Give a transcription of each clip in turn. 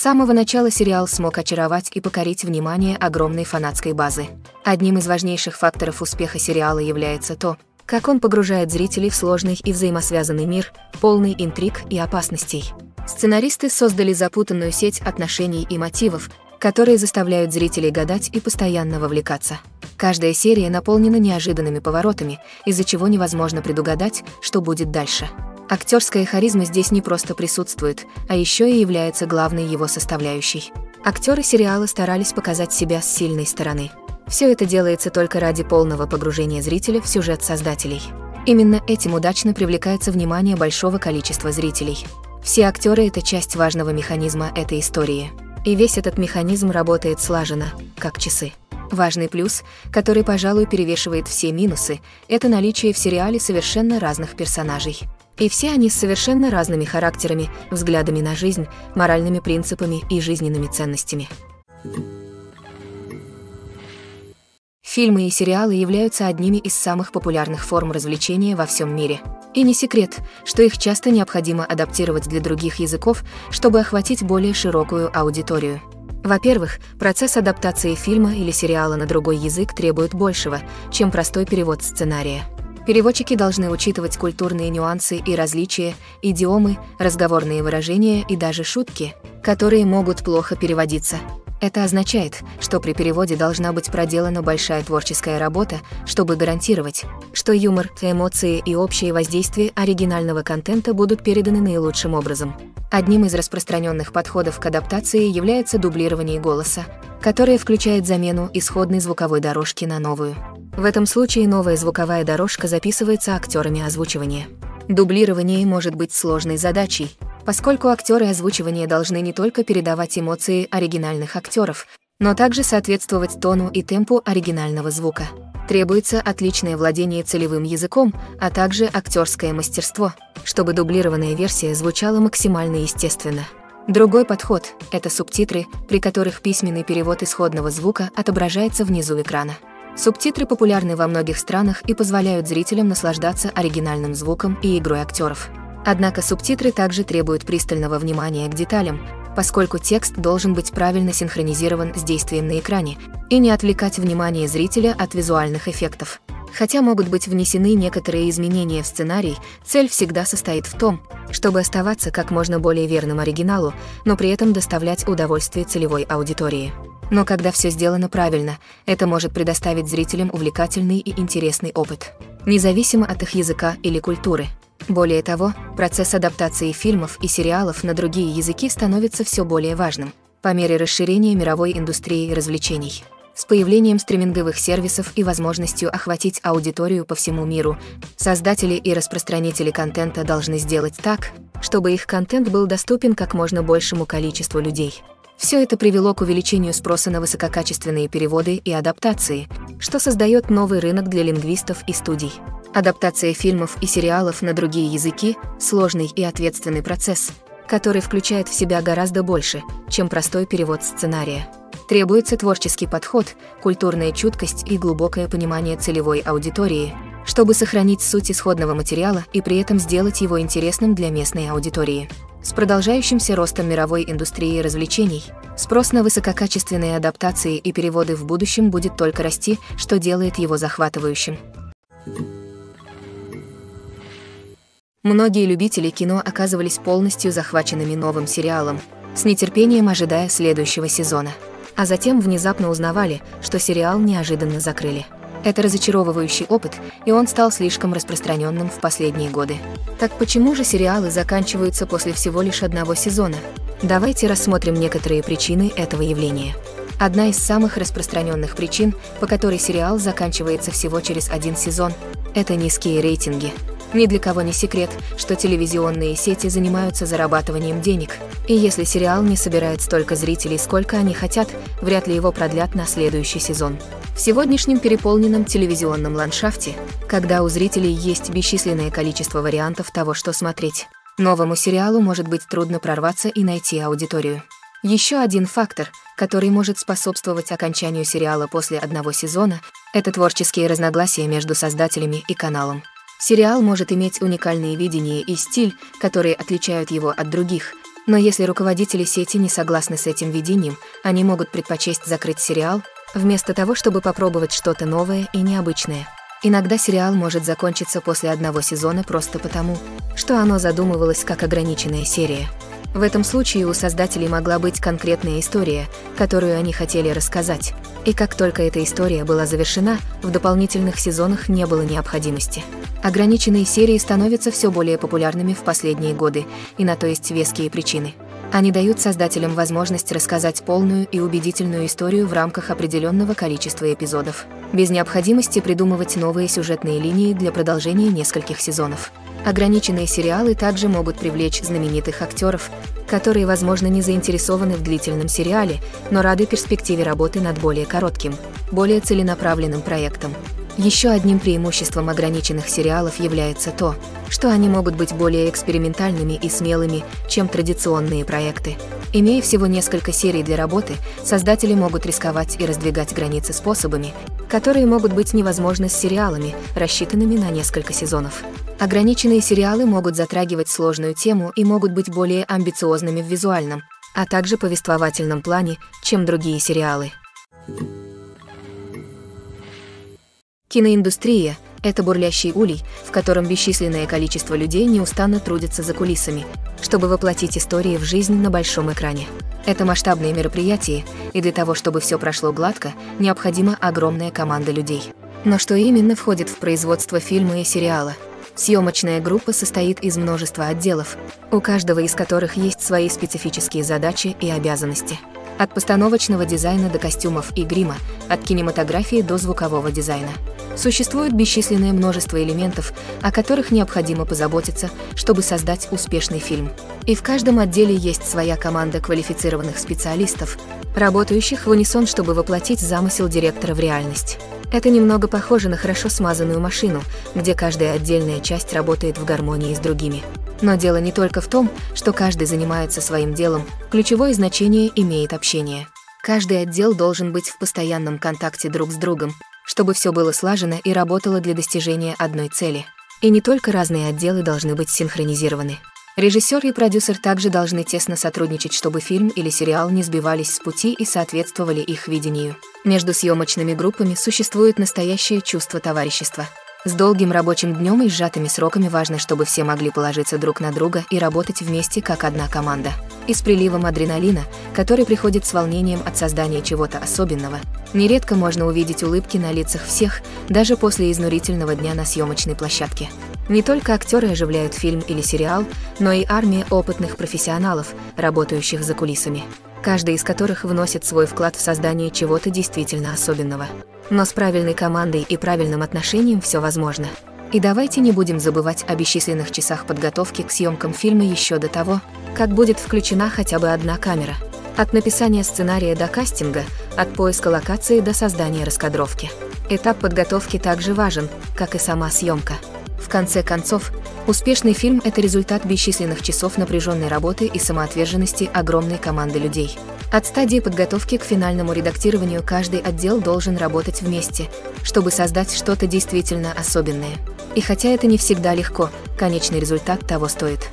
самого начала сериал смог очаровать и покорить внимание огромной фанатской базы. Одним из важнейших факторов успеха сериала является то, как он погружает зрителей в сложный и взаимосвязанный мир, полный интриг и опасностей. Сценаристы создали запутанную сеть отношений и мотивов, которые заставляют зрителей гадать и постоянно вовлекаться. Каждая серия наполнена неожиданными поворотами, из-за чего невозможно предугадать, что будет дальше. Актерская харизма здесь не просто присутствует, а еще и является главной его составляющей. Актеры сериала старались показать себя с сильной стороны. Все это делается только ради полного погружения зрителя в сюжет создателей. Именно этим удачно привлекается внимание большого количества зрителей. Все актеры — это часть важного механизма этой истории. И весь этот механизм работает слаженно, как часы. Важный плюс, который, пожалуй, перевешивает все минусы, это наличие в сериале совершенно разных персонажей. И все они с совершенно разными характерами, взглядами на жизнь, моральными принципами и жизненными ценностями. Фильмы и сериалы являются одними из самых популярных форм развлечения во всем мире. И не секрет, что их часто необходимо адаптировать для других языков, чтобы охватить более широкую аудиторию. Во-первых, процесс адаптации фильма или сериала на другой язык требует большего, чем простой перевод сценария. Переводчики должны учитывать культурные нюансы и различия, идиомы, разговорные выражения и даже шутки, которые могут плохо переводиться. Это означает, что при переводе должна быть проделана большая творческая работа, чтобы гарантировать, что юмор, эмоции и общее воздействие оригинального контента будут переданы наилучшим образом. Одним из распространенных подходов к адаптации является дублирование голоса, которое включает замену исходной звуковой дорожки на новую. В этом случае новая звуковая дорожка записывается актерами озвучивания. Дублирование может быть сложной задачей, поскольку актеры озвучивания должны не только передавать эмоции оригинальных актеров, но также соответствовать тону и темпу оригинального звука. Требуется отличное владение целевым языком, а также актерское мастерство, чтобы дублированная версия звучала максимально естественно. Другой подход — это субтитры, при которых письменный перевод исходного звука отображается внизу экрана. Субтитры популярны во многих странах и позволяют зрителям наслаждаться оригинальным звуком и игрой актеров. Однако субтитры также требуют пристального внимания к деталям, поскольку текст должен быть правильно синхронизирован с действием на экране и не отвлекать внимание зрителя от визуальных эффектов. Хотя могут быть внесены некоторые изменения в сценарий, цель всегда состоит в том, чтобы оставаться как можно более верным оригиналу, но при этом доставлять удовольствие целевой аудитории. Но когда все сделано правильно, это может предоставить зрителям увлекательный и интересный опыт, независимо от их языка или культуры. Более того, процесс адаптации фильмов и сериалов на другие языки становится все более важным по мере расширения мировой индустрии развлечений. С появлением стриминговых сервисов и возможностью охватить аудиторию по всему миру, создатели и распространители контента должны сделать так, чтобы их контент был доступен как можно большему количеству людей. Все это привело к увеличению спроса на высококачественные переводы и адаптации, что создает новый рынок для лингвистов и студий. Адаптация фильмов и сериалов на другие языки – сложный и ответственный процесс, который включает в себя гораздо больше, чем простой перевод сценария. Требуется творческий подход, культурная чуткость и глубокое понимание целевой аудитории, чтобы сохранить суть исходного материала и при этом сделать его интересным для местной аудитории. С продолжающимся ростом мировой индустрии развлечений, спрос на высококачественные адаптации и переводы в будущем будет только расти, что делает его захватывающим. Многие любители кино оказывались полностью захваченными новым сериалом, с нетерпением ожидая следующего сезона. А затем внезапно узнавали, что сериал неожиданно закрыли. Это разочаровывающий опыт, и он стал слишком распространенным в последние годы. Так почему же сериалы заканчиваются после всего лишь одного сезона? Давайте рассмотрим некоторые причины этого явления. Одна из самых распространенных причин, по которой сериал заканчивается всего через один сезон, это низкие рейтинги. Ни для кого не секрет, что телевизионные сети занимаются зарабатыванием денег, и если сериал не собирает столько зрителей, сколько они хотят, вряд ли его продлят на следующий сезон. В сегодняшнем переполненном телевизионном ландшафте, когда у зрителей есть бесчисленное количество вариантов того, что смотреть, новому сериалу может быть трудно прорваться и найти аудиторию. Еще один фактор, который может способствовать окончанию сериала после одного сезона, это творческие разногласия между создателями и каналом. Сериал может иметь уникальные видения и стиль, которые отличают его от других, Но если руководители сети не согласны с этим видением, они могут предпочесть закрыть сериал, вместо того, чтобы попробовать что-то новое и необычное. Иногда сериал может закончиться после одного сезона просто потому, что оно задумывалось как ограниченная серия. В этом случае у создателей могла быть конкретная история, которую они хотели рассказать. И как только эта история была завершена, в дополнительных сезонах не было необходимости. Ограниченные серии становятся все более популярными в последние годы, и на то есть веские причины. Они дают создателям возможность рассказать полную и убедительную историю в рамках определенного количества эпизодов, без необходимости придумывать новые сюжетные линии для продолжения нескольких сезонов. Ограниченные сериалы также могут привлечь знаменитых актеров, которые, возможно, не заинтересованы в длительном сериале, но рады перспективе работы над более коротким, более целенаправленным проектом. Еще одним преимуществом ограниченных сериалов является то, что они могут быть более экспериментальными и смелыми, чем традиционные проекты. Имея всего несколько серий для работы, создатели могут рисковать и раздвигать границы способами, которые могут быть невозможны с сериалами, рассчитанными на несколько сезонов. Ограниченные сериалы могут затрагивать сложную тему и могут быть более амбициозными в визуальном, а также повествовательном плане, чем другие сериалы. Киноиндустрия – это бурлящий улей, в котором бесчисленное количество людей неустанно трудятся за кулисами, чтобы воплотить истории в жизнь на большом экране. Это масштабные мероприятия, и для того, чтобы все прошло гладко, необходима огромная команда людей. Но что именно входит в производство фильма и сериала? Съемочная группа состоит из множества отделов, у каждого из которых есть свои специфические задачи и обязанности. От постановочного дизайна до костюмов и грима, от кинематографии до звукового дизайна. Существует бесчисленное множество элементов, о которых необходимо позаботиться, чтобы создать успешный фильм. И в каждом отделе есть своя команда квалифицированных специалистов, работающих в унисон, чтобы воплотить замысел директора в реальность. Это немного похоже на хорошо смазанную машину, где каждая отдельная часть работает в гармонии с другими. Но дело не только в том, что каждый занимается своим делом, ключевое значение имеет общение. Каждый отдел должен быть в постоянном контакте друг с другом, чтобы все было слажено и работало для достижения одной цели. И не только разные отделы должны быть синхронизированы. Режиссер и продюсер также должны тесно сотрудничать, чтобы фильм или сериал не сбивались с пути и соответствовали их видению. Между съемочными группами существует настоящее чувство товарищества. С долгим рабочим днем и сжатыми сроками важно, чтобы все могли положиться друг на друга и работать вместе как одна команда. И с приливом адреналина, который приходит с волнением от создания чего-то особенного, нередко можно увидеть улыбки на лицах всех, даже после изнурительного дня на съемочной площадке. Не только актеры оживляют фильм или сериал, но и армия опытных профессионалов, работающих за кулисами, каждый из которых вносит свой вклад в создание чего-то действительно особенного. Но с правильной командой и правильным отношением все возможно. И давайте не будем забывать о бесчисленных часах подготовки к съемкам фильма еще до того, как будет включена хотя бы одна камера. От написания сценария до кастинга, от поиска локации до создания раскадровки. Этап подготовки также важен, как и сама съемка. В конце концов, успешный фильм – это результат бесчисленных часов напряженной работы и самоотверженности огромной команды людей. От стадии подготовки к финальному редактированию каждый отдел должен работать вместе, чтобы создать что-то действительно особенное. И хотя это не всегда легко, конечный результат того стоит.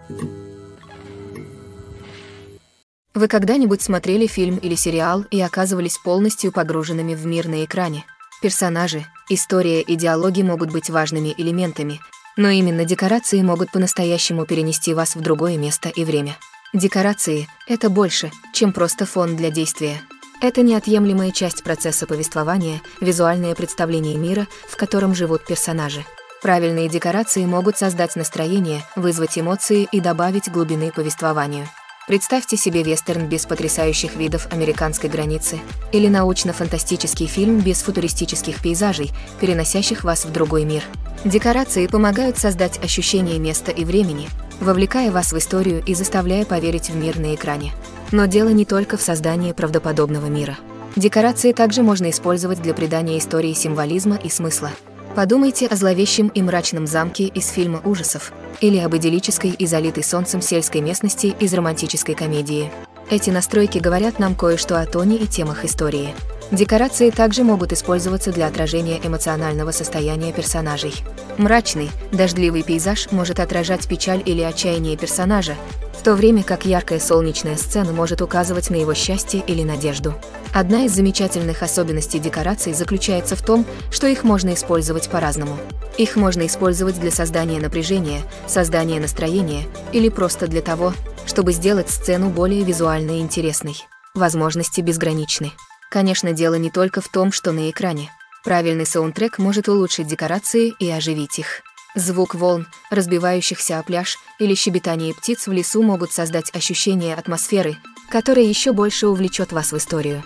Вы когда-нибудь смотрели фильм или сериал и оказывались полностью погруженными в мир на экране? Персонажи, история и диалоги могут быть важными элементами, но именно декорации могут по-настоящему перенести вас в другое место и время. Декорации — это больше, чем просто фон для действия. Это неотъемлемая часть процесса повествования, визуальное представление мира, в котором живут персонажи. Правильные декорации могут создать настроение, вызвать эмоции и добавить глубины повествованию. Представьте себе вестерн без потрясающих видов американской границы или научно-фантастический фильм без футуристических пейзажей, переносящих вас в другой мир. Декорации помогают создать ощущение места и времени, вовлекая вас в историю и заставляя поверить в мир на экране. Но дело не только в создании правдоподобного мира. Декорации также можно использовать для придания истории символизма и смысла. Подумайте о зловещем и мрачном замке из фильма ужасов или об идиллической и залитой солнцем сельской местности из романтической комедии. Эти настройки говорят нам кое-что о тоне и темах истории. Декорации также могут использоваться для отражения эмоционального состояния персонажей. Мрачный, дождливый пейзаж может отражать печаль или отчаяние персонажа, в то время как яркая солнечная сцена может указывать на его счастье или надежду. Одна из замечательных особенностей декораций заключается в том, что их можно использовать по-разному. Их можно использовать для создания напряжения, создания настроения или просто для того, чтобы сделать сцену более визуально интересной. Возможности безграничны. Конечно, дело не только в том, что на экране. Правильный саундтрек может улучшить декорации и оживить их. Звук волн, разбивающихся о пляж, или щебетание птиц в лесу могут создать ощущение атмосферы, которое еще больше увлечет вас в историю.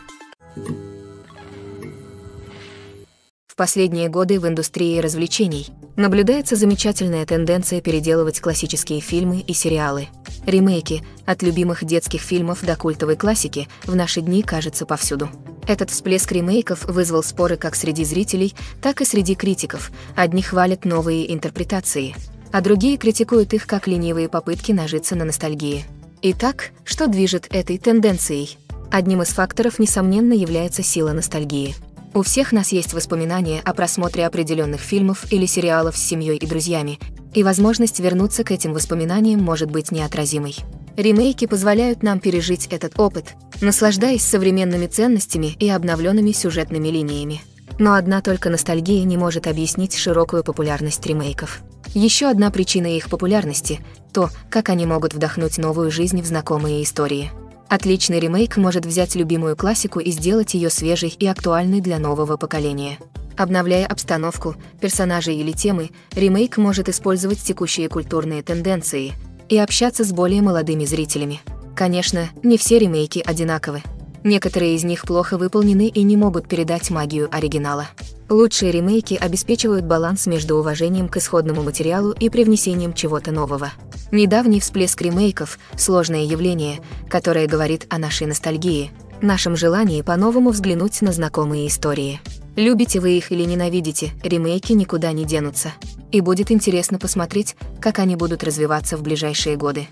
В последние годы в индустрии развлечений наблюдается замечательная тенденция переделывать классические фильмы и сериалы. Ремейки, от любимых детских фильмов до культовой классики, в наши дни кажется повсюду. Этот всплеск ремейков вызвал споры как среди зрителей, так и среди критиков. Одни хвалят новые интерпретации, а другие критикуют их как ленивые попытки нажиться на ностальгии. Итак, что движет этой тенденцией? Одним из факторов, несомненно, является сила ностальгии. У всех нас есть воспоминания о просмотре определенных фильмов или сериалов с семьей и друзьями, и возможность вернуться к этим воспоминаниям может быть неотразимой. Ремейки позволяют нам пережить этот опыт, наслаждаясь современными ценностями и обновленными сюжетными линиями. Но одна только ностальгия не может объяснить широкую популярность ремейков. Еще одна причина их популярности – то, как они могут вдохнуть новую жизнь в знакомые истории. Отличный ремейк может взять любимую классику и сделать ее свежей и актуальной для нового поколения. Обновляя обстановку, персонажей или темы, ремейк может использовать текущие культурные тенденции и общаться с более молодыми зрителями. Конечно, не все ремейки одинаковы. Некоторые из них плохо выполнены и не могут передать магию оригинала. Лучшие ремейки обеспечивают баланс между уважением к исходному материалу и привнесением чего-то нового. Недавний всплеск ремейков – сложное явление, которое говорит о нашей ностальгии, нашем желании по-новому взглянуть на знакомые истории. Любите вы их или ненавидите, ремейки никуда не денутся. И будет интересно посмотреть, как они будут развиваться в ближайшие годы.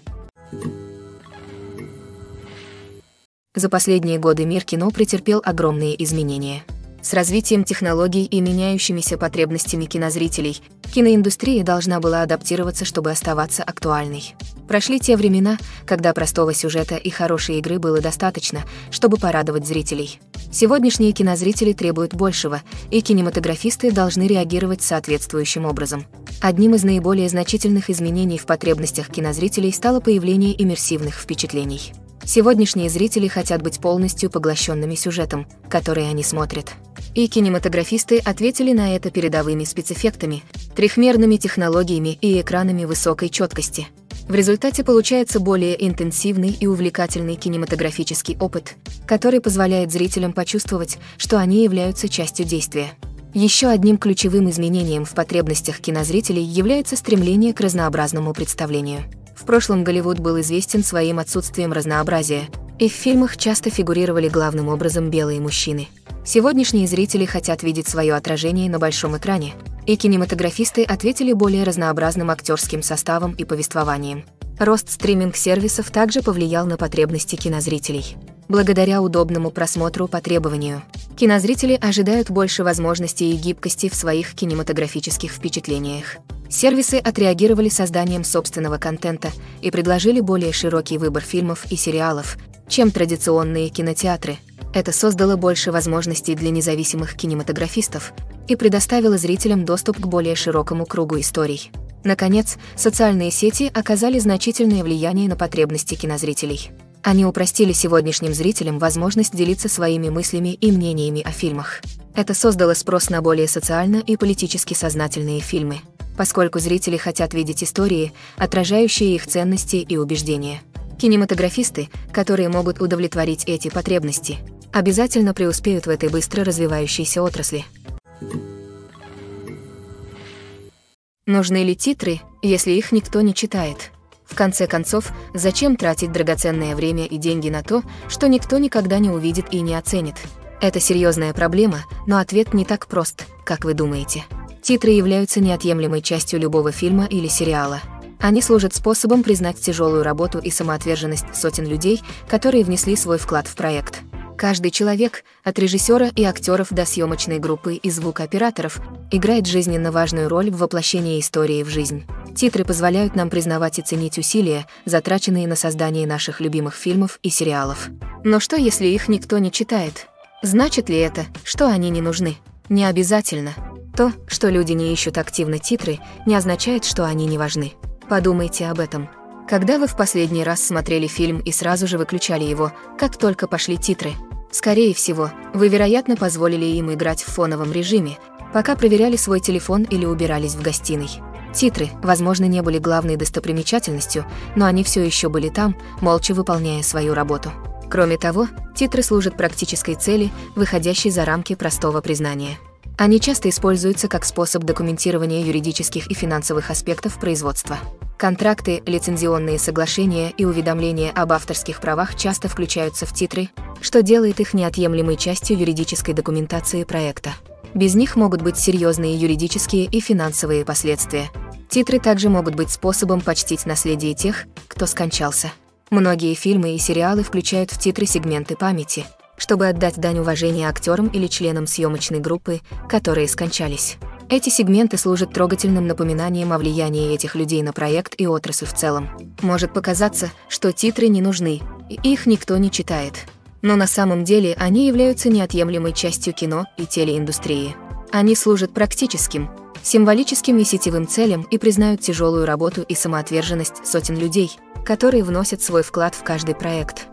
За последние годы мир кино претерпел огромные изменения. С развитием технологий и меняющимися потребностями кинозрителей, киноиндустрия должна была адаптироваться, чтобы оставаться актуальной. Прошли те времена, когда простого сюжета и хорошей игры было достаточно, чтобы порадовать зрителей. Сегодняшние кинозрители требуют большего, и кинематографисты должны реагировать соответствующим образом. Одним из наиболее значительных изменений в потребностях кинозрителей стало появление иммерсивных впечатлений. Сегодняшние зрители хотят быть полностью поглощенными сюжетом, который они смотрят. И кинематографисты ответили на это передовыми спецэффектами, трехмерными технологиями и экранами высокой четкости. В результате получается более интенсивный и увлекательный кинематографический опыт, который позволяет зрителям почувствовать, что они являются частью действия. Еще одним ключевым изменением в потребностях кинозрителей является стремление к разнообразному представлению. В прошлом Голливуд был известен своим отсутствием разнообразия, и в фильмах часто фигурировали главным образом белые мужчины. Сегодняшние зрители хотят видеть свое отражение на большом экране, и кинематографисты ответили более разнообразным актерским составом и повествованием. Рост стриминг-сервисов также повлиял на потребности кинозрителей. Благодаря удобному просмотру по требованию, кинозрители ожидают больше возможностей и гибкости в своих кинематографических впечатлениях. Сервисы отреагировали созданием собственного контента и предложили более широкий выбор фильмов и сериалов, чем традиционные кинотеатры. Это создало больше возможностей для независимых кинематографистов и предоставило зрителям доступ к более широкому кругу историй. Наконец, социальные сети оказали значительное влияние на потребности кинозрителей. Они упростили сегодняшним зрителям возможность делиться своими мыслями и мнениями о фильмах. Это создало спрос на более социально и политически сознательные фильмы, поскольку зрители хотят видеть истории, отражающие их ценности и убеждения. Кинематографисты, которые могут удовлетворить эти потребности, обязательно преуспеют в этой быстро развивающейся отрасли. Нужны ли титры, если их никто не читает? В конце концов, зачем тратить драгоценное время и деньги на то, что никто никогда не увидит и не оценит? Это серьезная проблема, но ответ не так прост, как вы думаете. Титры являются неотъемлемой частью любого фильма или сериала. Они служат способом признать тяжелую работу и самоотверженность сотен людей, которые внесли свой вклад в проект. Каждый человек, от режиссера и актеров до съемочной группы и звукооператоров, играет жизненно важную роль в воплощении истории в жизнь. Титры позволяют нам признавать и ценить усилия, затраченные на создание наших любимых фильмов и сериалов. Но что, если их никто не читает? Значит ли это, что они не нужны? Не обязательно. То, что люди не ищут активно титры, не означает, что они не важны. Подумайте об этом. Когда вы в последний раз смотрели фильм и сразу же выключали его, как только пошли титры? Скорее всего, вы, вероятно, позволили им играть в фоновом режиме, пока проверяли свой телефон или убирались в гостиной. Титры, возможно, не были главной достопримечательностью, но они все еще были там, молча выполняя свою работу. Кроме того, титры служат практической цели, выходящей за рамки простого признания. Они часто используются как способ документирования юридических и финансовых аспектов производства. Контракты, лицензионные соглашения и уведомления об авторских правах часто включаются в титры, что делает их неотъемлемой частью юридической документации проекта. Без них могут быть серьезные юридические и финансовые последствия. Титры также могут быть способом почтить наследие тех, кто скончался. Многие фильмы и сериалы включают в титры сегменты памяти, чтобы отдать дань уважения актерам или членам съемочной группы, которые скончались. Эти сегменты служат трогательным напоминанием о влиянии этих людей на проект и отрасль в целом. Может показаться, что титры не нужны, и их никто не читает. Но на самом деле они являются неотъемлемой частью кино и телеиндустрии. Они служат практическим, символическим и сетевым целям и признают тяжелую работу и самоотверженность сотен людей, которые вносят свой вклад в каждый проект.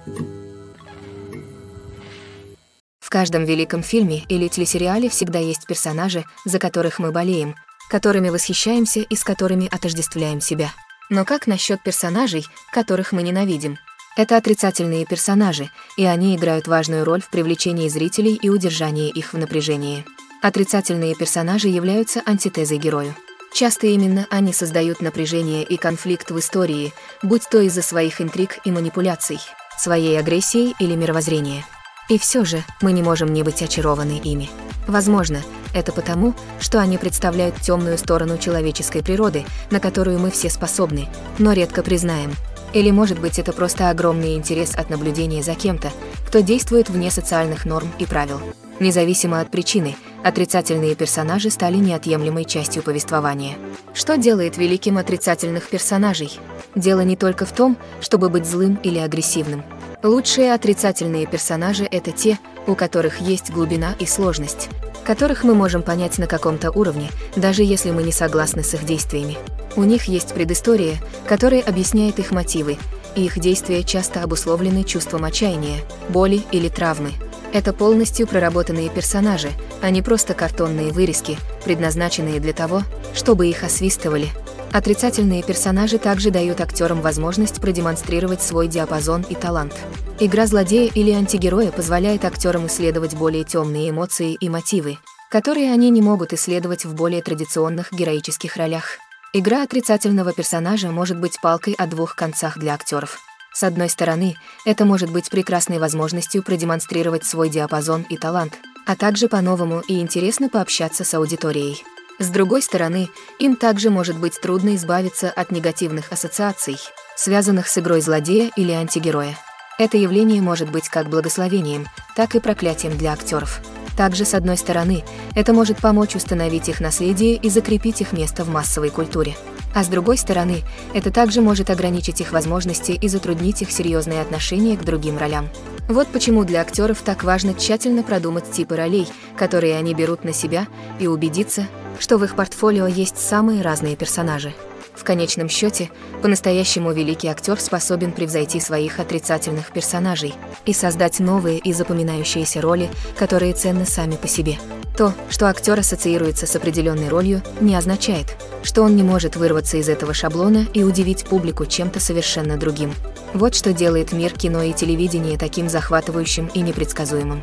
В каждом великом фильме или телесериале всегда есть персонажи, за которых мы болеем, которыми восхищаемся и с которыми отождествляем себя. Но как насчет персонажей, которых мы ненавидим? Это отрицательные персонажи, и они играют важную роль в привлечении зрителей и удержании их в напряжении. Отрицательные персонажи являются антитезой герою. Часто именно они создают напряжение и конфликт в истории, будь то из-за своих интриг и манипуляций, своей агрессии или мировоззрения. И все же мы не можем не быть очарованы ими. Возможно, это потому, что они представляют темную сторону человеческой природы, на которую мы все способны, но редко признаем. Или, может быть, это просто огромный интерес от наблюдения за кем-то, кто действует вне социальных норм и правил. Независимо от причины, отрицательные персонажи стали неотъемлемой частью повествования. Что делает великим отрицательных персонажей? Дело не только в том, чтобы быть злым или агрессивным. Лучшие отрицательные персонажи — это те, у которых есть глубина и сложность, которых мы можем понять на каком-то уровне, даже если мы не согласны с их действиями. У них есть предыстория, которая объясняет их мотивы, и их действия часто обусловлены чувством отчаяния, боли или травмы. Это полностью проработанные персонажи, а не просто картонные вырезки, предназначенные для того, чтобы их освистывали. Отрицательные персонажи также дают актерам возможность продемонстрировать свой диапазон и талант. Игра злодея или антигероя позволяет актерам исследовать более темные эмоции и мотивы, которые они не могут исследовать в более традиционных героических ролях. Игра отрицательного персонажа может быть палкой о двух концах для актеров. С одной стороны, это может быть прекрасной возможностью продемонстрировать свой диапазон и талант, а также по-новому и интересно пообщаться с аудиторией. С другой стороны, им также может быть трудно избавиться от негативных ассоциаций, связанных с игрой злодея или антигероя. Это явление может быть как благословением, так и проклятием для актеров. Также, с одной стороны, это может помочь установить их наследие и закрепить их место в массовой культуре. А с другой стороны, это также может ограничить их возможности и затруднить их серьезные отношения к другим ролям. Вот почему для актеров так важно тщательно продумать типы ролей, которые они берут на себя, и убедиться, что в их портфолио есть самые разные персонажи. В конечном счете, по-настоящему великий актер способен превзойти своих отрицательных персонажей и создать новые и запоминающиеся роли, которые ценны сами по себе. То, что актер ассоциируется с определенной ролью, не означает, что он не может вырваться из этого шаблона и удивить публику чем-то совершенно другим. Вот что делает мир кино и телевидения таким захватывающим и непредсказуемым.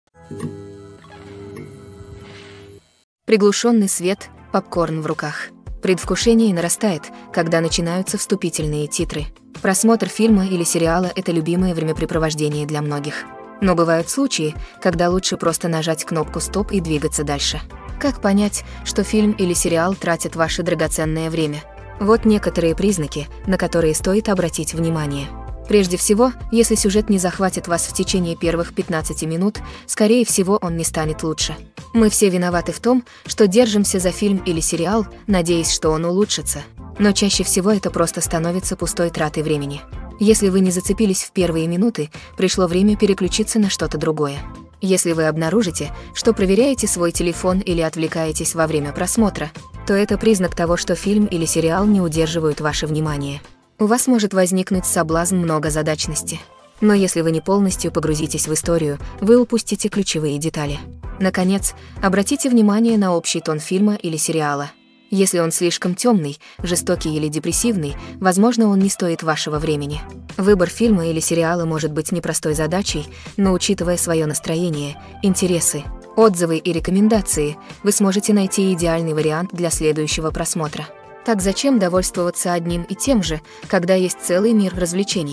Приглушенный свет, попкорн в руках. Предвкушение нарастает, когда начинаются вступительные титры. Просмотр фильма или сериала — это любимое времяпрепровождение для многих. Но бывают случаи, когда лучше просто нажать кнопку «Стоп» и двигаться дальше. Как понять, что фильм или сериал тратит ваше драгоценное время? Вот некоторые признаки, на которые стоит обратить внимание. Прежде всего, если сюжет не захватит вас в течение первых 15 минут, скорее всего, он не станет лучше. Мы все виноваты в том, что держимся за фильм или сериал, надеясь, что он улучшится. Но чаще всего это просто становится пустой тратой времени. Если вы не зацепились в первые минуты, пришло время переключиться на что-то другое. Если вы обнаружите, что проверяете свой телефон или отвлекаетесь во время просмотра, то это признак того, что фильм или сериал не удерживают ваше внимание. У вас может возникнуть соблазн многозадачности. Но если вы не полностью погрузитесь в историю, вы упустите ключевые детали. Наконец, обратите внимание на общий тон фильма или сериала. Если он слишком темный, жестокий или депрессивный, возможно, он не стоит вашего времени. Выбор фильма или сериала может быть непростой задачей, но учитывая свое настроение, интересы, отзывы и рекомендации, вы сможете найти идеальный вариант для следующего просмотра. Так зачем довольствоваться одним и тем же, когда есть целый мир развлечений?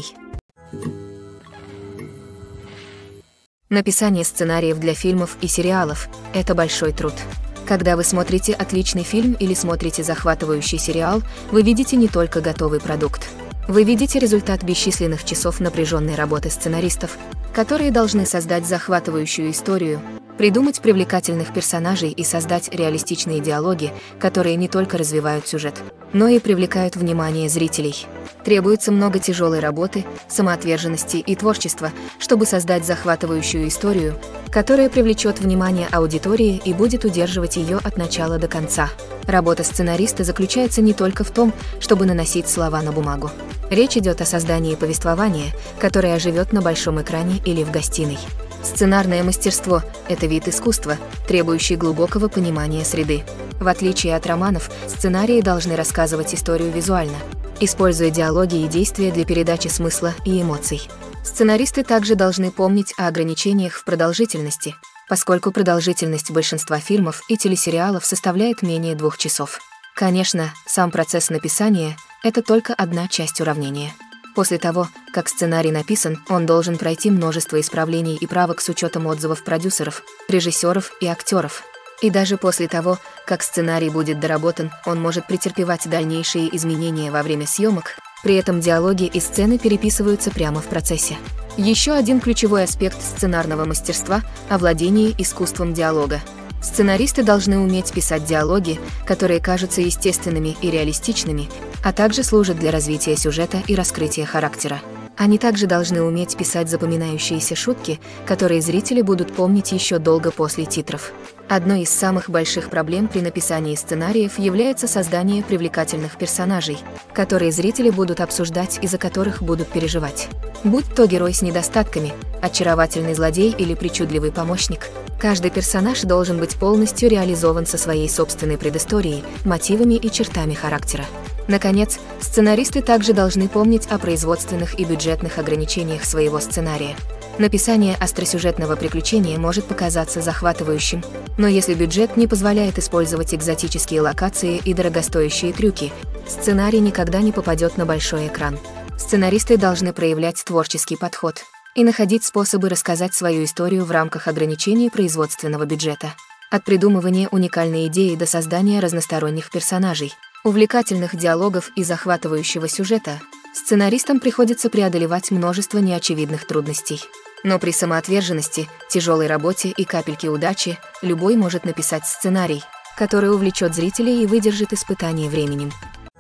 Написание сценариев для фильмов и сериалов – это большой труд. Когда вы смотрите отличный фильм или смотрите захватывающий сериал, вы видите не только готовый продукт. Вы видите результат бесчисленных часов напряженной работы сценаристов, которые должны создать захватывающую историю, придумать привлекательных персонажей и создать реалистичные диалоги, которые не только развивают сюжет, но и привлекают внимание зрителей. Требуется много тяжелой работы, самоотверженности и творчества, чтобы создать захватывающую историю, которая привлечет внимание аудитории и будет удерживать ее от начала до конца. Работа сценариста заключается не только в том, чтобы наносить слова на бумагу. Речь идет о создании повествования, которое оживет на большом экране или в гостиной. Сценарное мастерство – это вид искусства, требующий глубокого понимания среды. В отличие от романов, сценарии должны рассказывать историю визуально, используя диалоги и действия для передачи смысла и эмоций. Сценаристы также должны помнить о ограничениях в продолжительности, поскольку продолжительность большинства фильмов и телесериалов составляет менее 2 часов. Конечно, сам процесс написания – это только одна часть уравнения. После того, как сценарий написан, он должен пройти множество исправлений и правок с учетом отзывов продюсеров, режиссеров и актеров. И даже после того, как сценарий будет доработан, он может претерпевать дальнейшие изменения во время съемок, при этом диалоги и сцены переписываются прямо в процессе. Еще один ключевой аспект сценарного мастерства – овладение искусством диалога. Сценаристы должны уметь писать диалоги, которые кажутся естественными и реалистичными, а также служат для развития сюжета и раскрытия характера. Они также должны уметь писать запоминающиеся шутки, которые зрители будут помнить еще долго после титров. Одной из самых больших проблем при написании сценариев является создание привлекательных персонажей, которые зрители будут обсуждать и за которых будут переживать. Будь то герой с недостатками, очаровательный злодей или причудливый помощник, каждый персонаж должен быть полностью реализован со своей собственной предысторией, мотивами и чертами характера. Наконец, сценаристы также должны помнить о производственных и бюджетных ограничениях своего сценария. Написание остросюжетного приключения может показаться захватывающим, но если бюджет не позволяет использовать экзотические локации и дорогостоящие трюки, сценарий никогда не попадет на большой экран. Сценаристы должны проявлять творческий подход и находить способы рассказать свою историю в рамках ограничений производственного бюджета. От придумывания уникальной идеи до создания разносторонних персонажей, увлекательных диалогов и захватывающего сюжета, сценаристам приходится преодолевать множество неочевидных трудностей. Но при самоотверженности, тяжелой работе и капельке удачи любой может написать сценарий, который увлечет зрителей и выдержит испытание временем.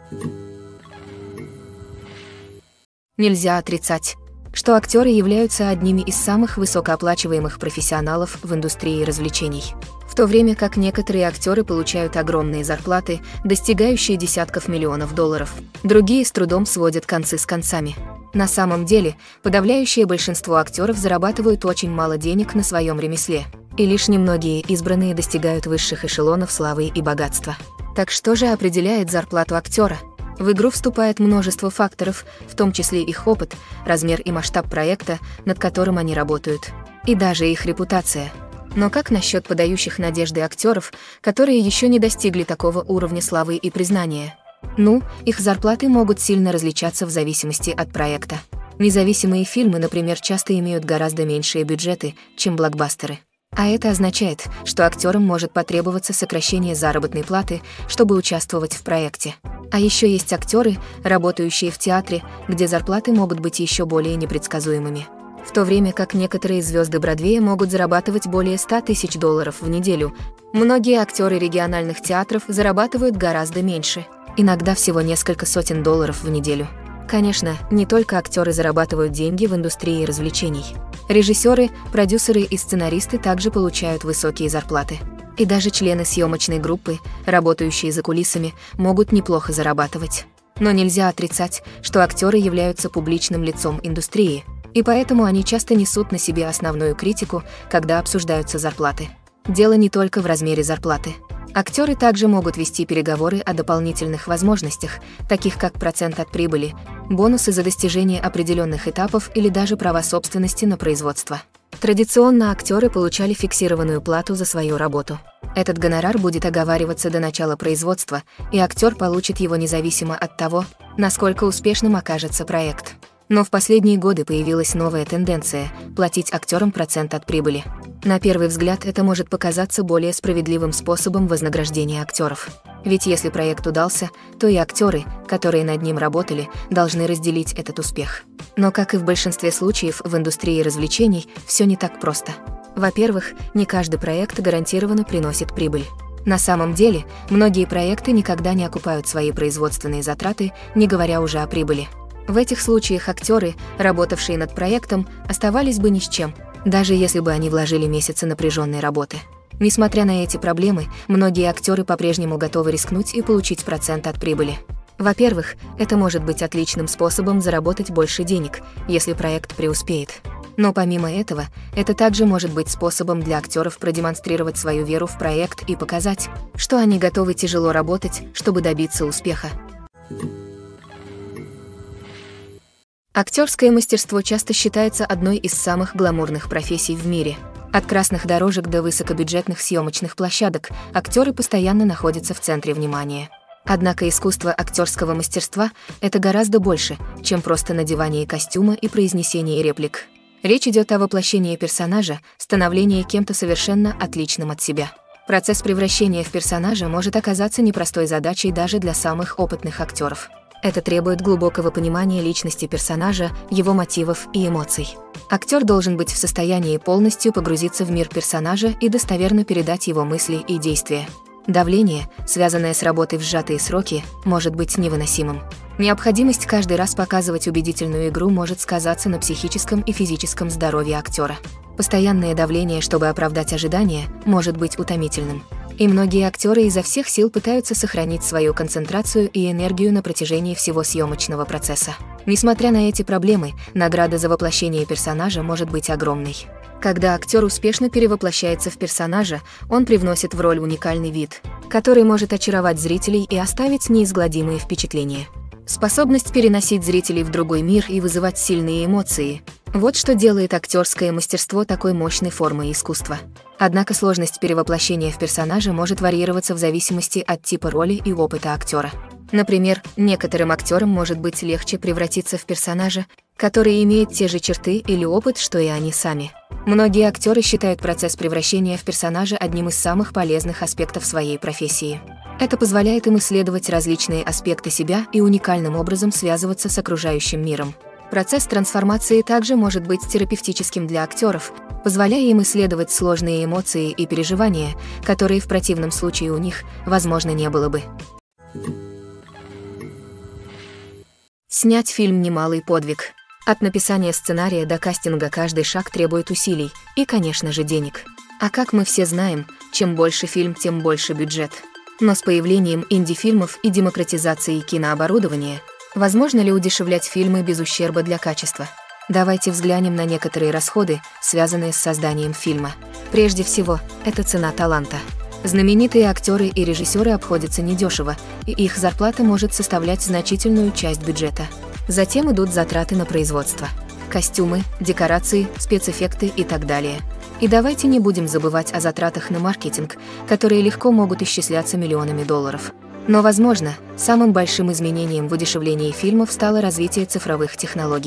Нельзя отрицать, что актеры являются одними из самых высокооплачиваемых профессионалов в индустрии развлечений. В то время как некоторые актеры получают огромные зарплаты, достигающие десятков миллионов долларов, другие с трудом сводят концы с концами. На самом деле, подавляющее большинство актеров зарабатывают очень мало денег на своем ремесле, и лишь немногие избранные достигают высших эшелонов славы и богатства. Так что же определяет зарплату актера? В игру вступает множество факторов, в том числе их опыт, размер и масштаб проекта, над которым они работают, и даже их репутация. Но как насчет подающих надежды актеров, которые еще не достигли такого уровня славы и признания? Их зарплаты могут сильно различаться в зависимости от проекта. Независимые фильмы, например, часто имеют гораздо меньшие бюджеты, чем блокбастеры. А это означает, что актерам может потребоваться сокращение заработной платы, чтобы участвовать в проекте. А еще есть актеры, работающие в театре, где зарплаты могут быть еще более непредсказуемыми. В то время как некоторые звезды Бродвея могут зарабатывать более $100 000 в неделю, многие актеры региональных театров зарабатывают гораздо меньше, иногда всего несколько сотен долларов в неделю. Конечно, не только актеры зарабатывают деньги в индустрии развлечений. Режиссеры, продюсеры и сценаристы также получают высокие зарплаты. И даже члены съемочной группы, работающие за кулисами, могут неплохо зарабатывать. Но нельзя отрицать, что актеры являются публичным лицом индустрии, и поэтому они часто несут на себе основную критику, когда обсуждаются зарплаты. Дело не только в размере зарплаты. Актеры также могут вести переговоры о дополнительных возможностях, таких как процент от прибыли, бонусы за достижение определенных этапов или даже права собственности на производство. Традиционно актеры получали фиксированную плату за свою работу. Этот гонорар будет оговариваться до начала производства, и актер получит его независимо от того, насколько успешным окажется проект. Но в последние годы появилась новая тенденция – платить актерам процент от прибыли. На первый взгляд это может показаться более справедливым способом вознаграждения актеров. Ведь если проект удался, то и актеры, которые над ним работали, должны разделить этот успех. Но, как и в большинстве случаев в индустрии развлечений, все не так просто. Во-первых, не каждый проект гарантированно приносит прибыль. На самом деле, многие проекты никогда не окупают свои производственные затраты, не говоря уже о прибыли. В этих случаях актеры, работавшие над проектом, оставались бы ни с чем, даже если бы они вложили месяцы напряженной работы. Несмотря на эти проблемы, многие актеры по-прежнему готовы рискнуть и получить процент от прибыли. Во-первых, это может быть отличным способом заработать больше денег, если проект преуспеет. Но помимо этого, это также может быть способом для актеров продемонстрировать свою веру в проект и показать, что они готовы тяжело работать, чтобы добиться успеха. Актерское мастерство часто считается одной из самых гламурных профессий в мире. От красных дорожек до высокобюджетных съемочных площадок актеры постоянно находятся в центре внимания. Однако искусство актерского мастерства – это гораздо больше, чем просто надевание костюма и произнесение реплик. Речь идет о воплощении персонажа, становлении кем-то совершенно отличным от себя. Процесс превращения в персонажа может оказаться непростой задачей даже для самых опытных актеров. Это требует глубокого понимания личности персонажа, его мотивов и эмоций. Актер должен быть в состоянии полностью погрузиться в мир персонажа и достоверно передать его мысли и действия. Давление, связанное с работой в сжатые сроки, может быть невыносимым. Необходимость каждый раз показывать убедительную игру может сказаться на психическом и физическом здоровье актера. Постоянное давление, чтобы оправдать ожидания, может быть утомительным. И многие актеры изо всех сил пытаются сохранить свою концентрацию и энергию на протяжении всего съемочного процесса. Несмотря на эти проблемы, награда за воплощение персонажа может быть огромной. Когда актер успешно перевоплощается в персонажа, он привносит в роль уникальный вид, который может очаровать зрителей и оставить неизгладимые впечатления. Способность переносить зрителей в другой мир и вызывать сильные эмоции – вот что делает актерское мастерство такой мощной формой искусства. Однако сложность перевоплощения в персонажа может варьироваться в зависимости от типа роли и опыта актера. Например, некоторым актерам может быть легче превратиться в персонажа, который имеет те же черты или опыт, что и они сами. Многие актеры считают процесс превращения в персонажа одним из самых полезных аспектов своей профессии. Это позволяет им исследовать различные аспекты себя и уникальным образом связываться с окружающим миром. Процесс трансформации также может быть терапевтическим для актеров, позволяя им исследовать сложные эмоции и переживания, которые в противном случае у них, возможно, не было бы. Снять фильм – немалый подвиг. От написания сценария до кастинга каждый шаг требует усилий и, конечно же, денег. А как мы все знаем, чем больше фильм, тем больше бюджет. Но с появлением инди-фильмов и демократизацией кинооборудования, возможно ли удешевлять фильмы без ущерба для качества? Давайте взглянем на некоторые расходы, связанные с созданием фильма. Прежде всего, это цена таланта. Знаменитые актеры и режиссеры обходятся недешево, и их зарплата может составлять значительную часть бюджета. Затем идут затраты на производство. Костюмы, декорации, спецэффекты и так далее. И давайте не будем забывать о затратах на маркетинг, которые легко могут исчисляться миллионами долларов. Но, возможно, самым большим изменением в удешевлении фильмов стало развитие цифровых технологий.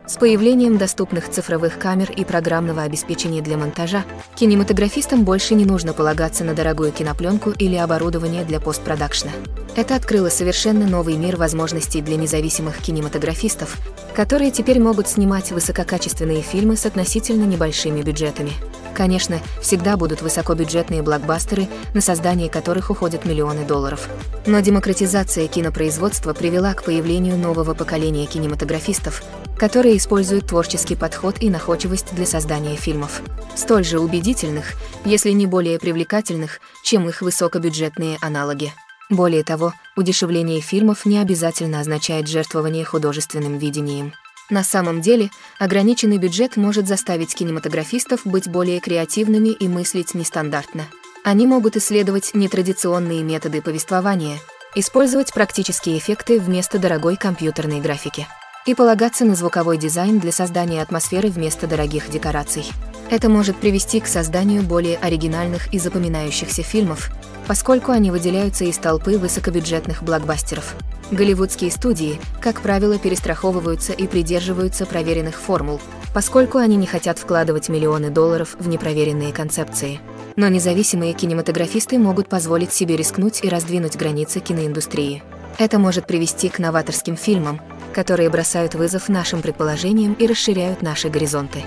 С появлением доступных цифровых камер и программного обеспечения для монтажа, кинематографистам больше не нужно полагаться на дорогую кинопленку или оборудование для постпродакшна. Это открыло совершенно новый мир возможностей для независимых кинематографистов, которые теперь могут снимать высококачественные фильмы с относительно небольшими бюджетами. Конечно, всегда будут высокобюджетные блокбастеры, на создание которых уходят миллионы долларов. Но демократизация кинопроизводства привела к появлению нового поколения кинематографистов, которые используют творческий подход и находчивость для создания фильмов, столь же убедительных, если не более привлекательных, чем их высокобюджетные аналоги. Более того, удешевление фильмов не обязательно означает жертвование художественным видением. На самом деле, ограниченный бюджет может заставить кинематографистов быть более креативными и мыслить нестандартно. Они могут исследовать нетрадиционные методы повествования, использовать практические эффекты вместо дорогой компьютерной графики и полагаться на звуковой дизайн для создания атмосферы вместо дорогих декораций. Это может привести к созданию более оригинальных и запоминающихся фильмов, поскольку они выделяются из толпы высокобюджетных блокбастеров. Голливудские студии, как правило, перестраховываются и придерживаются проверенных формул, поскольку они не хотят вкладывать миллионы долларов в непроверенные концепции. Но независимые кинематографисты могут позволить себе рискнуть и раздвинуть границы киноиндустрии. Это может привести к новаторским фильмам, которые бросают вызов нашим предположениям и расширяют наши горизонты.